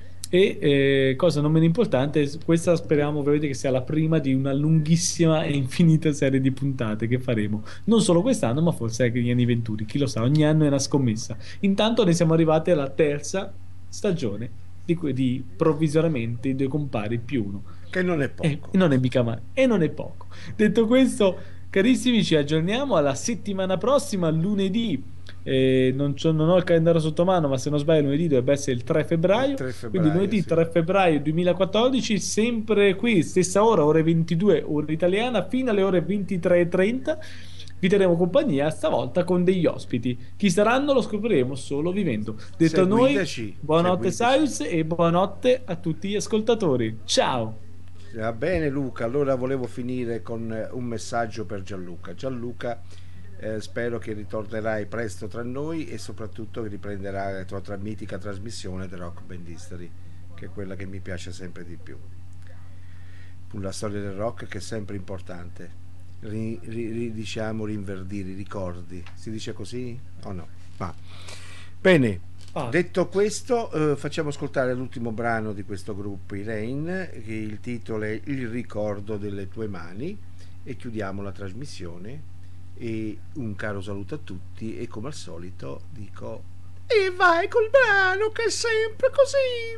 E cosa non meno importante, questa speriamo veramente che sia la prima di una lunghissima e infinita serie di puntate che faremo, non solo quest'anno ma forse anche negli anni venturi, chi lo sa, ogni anno è una scommessa. Intanto ne siamo arrivati alla terza stagione di provvisoriamente i due compari più uno, che non è poco, e non è mica male, e non è poco. Detto questo, carissimi, ci aggiorniamo alla settimana prossima, lunedì. Non ho il calendario sotto mano, ma se non sbaglio lunedì dovrebbe essere il 3 febbraio, quindi lunedì sì. 3 febbraio 2014, sempre qui, stessa ora, ore 22 ora italiana, fino alle ore 23:30 vi terremo compagnia, stavolta con degli ospiti. Chi saranno lo scopriremo solo vivendo. Detto noi, buonanotte Sainz e buonanotte a tutti gli ascoltatori. Ciao. Va bene Luca, allora volevo finire con un messaggio per Gianluca, spero che ritornerai presto tra noi e soprattutto che riprenderai la tua mitica trasmissione The Rock Band History, che è quella che mi piace sempre di più. La storia del rock che è sempre importante, diciamo rinverdire i ricordi, si dice così o no? Bene, detto questo, facciamo ascoltare l'ultimo brano di questo gruppo, i Rain, che il titolo è Il ricordo delle tue mani, e chiudiamo la trasmissione. E un caro saluto a tutti e come al solito dico: e vai col brano che è sempre così,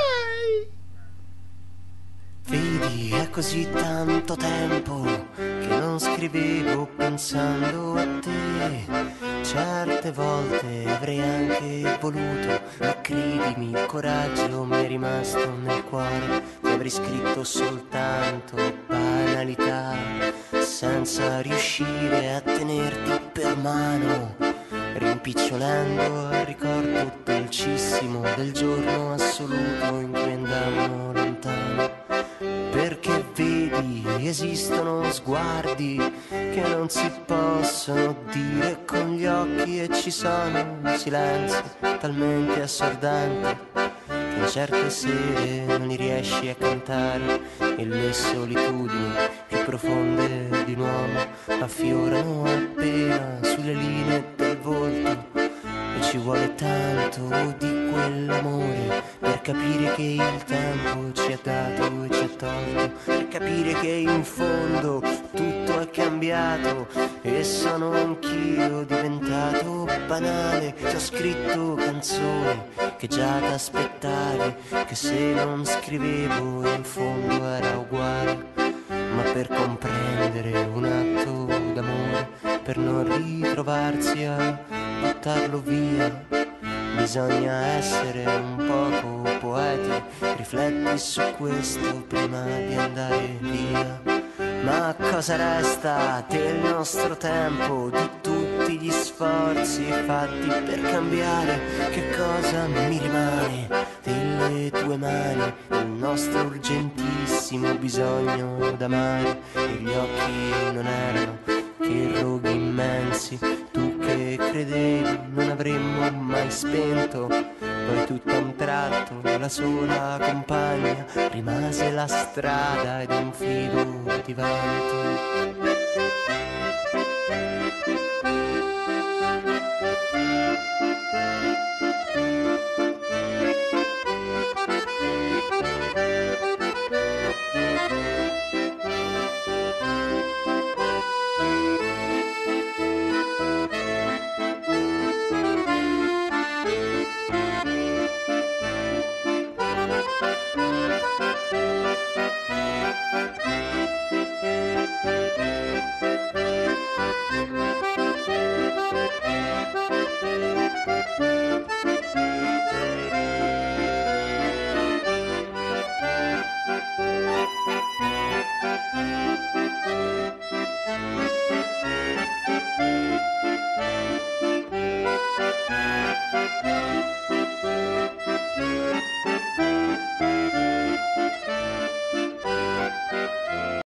vai. Vedi, è così tanto tempo che non scrivevo pensando a te. Certe volte avrei anche voluto, ma credimi, il coraggio mi è rimasto nel cuore. Ti avrei scritto soltanto banalità, senza riuscire a tenerti per mano, rimpicciolendo al ricordo dolcissimo del giorno assoluto in cui andammo lontano. Perché vedi, esistono sguardi che non si possono dire con gli occhi, e ci sono silenzi talmente assordanti che in certe sere non li riesci a cantare, e le solitudini più profonde di un uomo affiorano appena sulle linee del volto. E ci vuole tanto di quell'amore per capire che il tempo ci ha dato e ci ha tolto, per capire che in fondo tutto è cambiato e sono anch'io diventato banale. Ti ho scritto canzoni che già t'aspettavi, che se non scrivevo in fondo era uguale, ma per comprendere un atto d'amore, per non ritrovarsi a buttarlo via, bisogna essere un poco poeti. Rifletti su questo prima di andare via. Ma cosa resta del nostro tempo, di tutti gli sforzi fatti per cambiare? Che cosa mi rimane delle tue mani, del nostro urgentissimo bisogno d'amare? E gli occhi non erano che roghi immensi, tu che credevi non avremmo mai spento. Poi tutto a un tratto la sola compagna rimase la strada ed un filo di vento.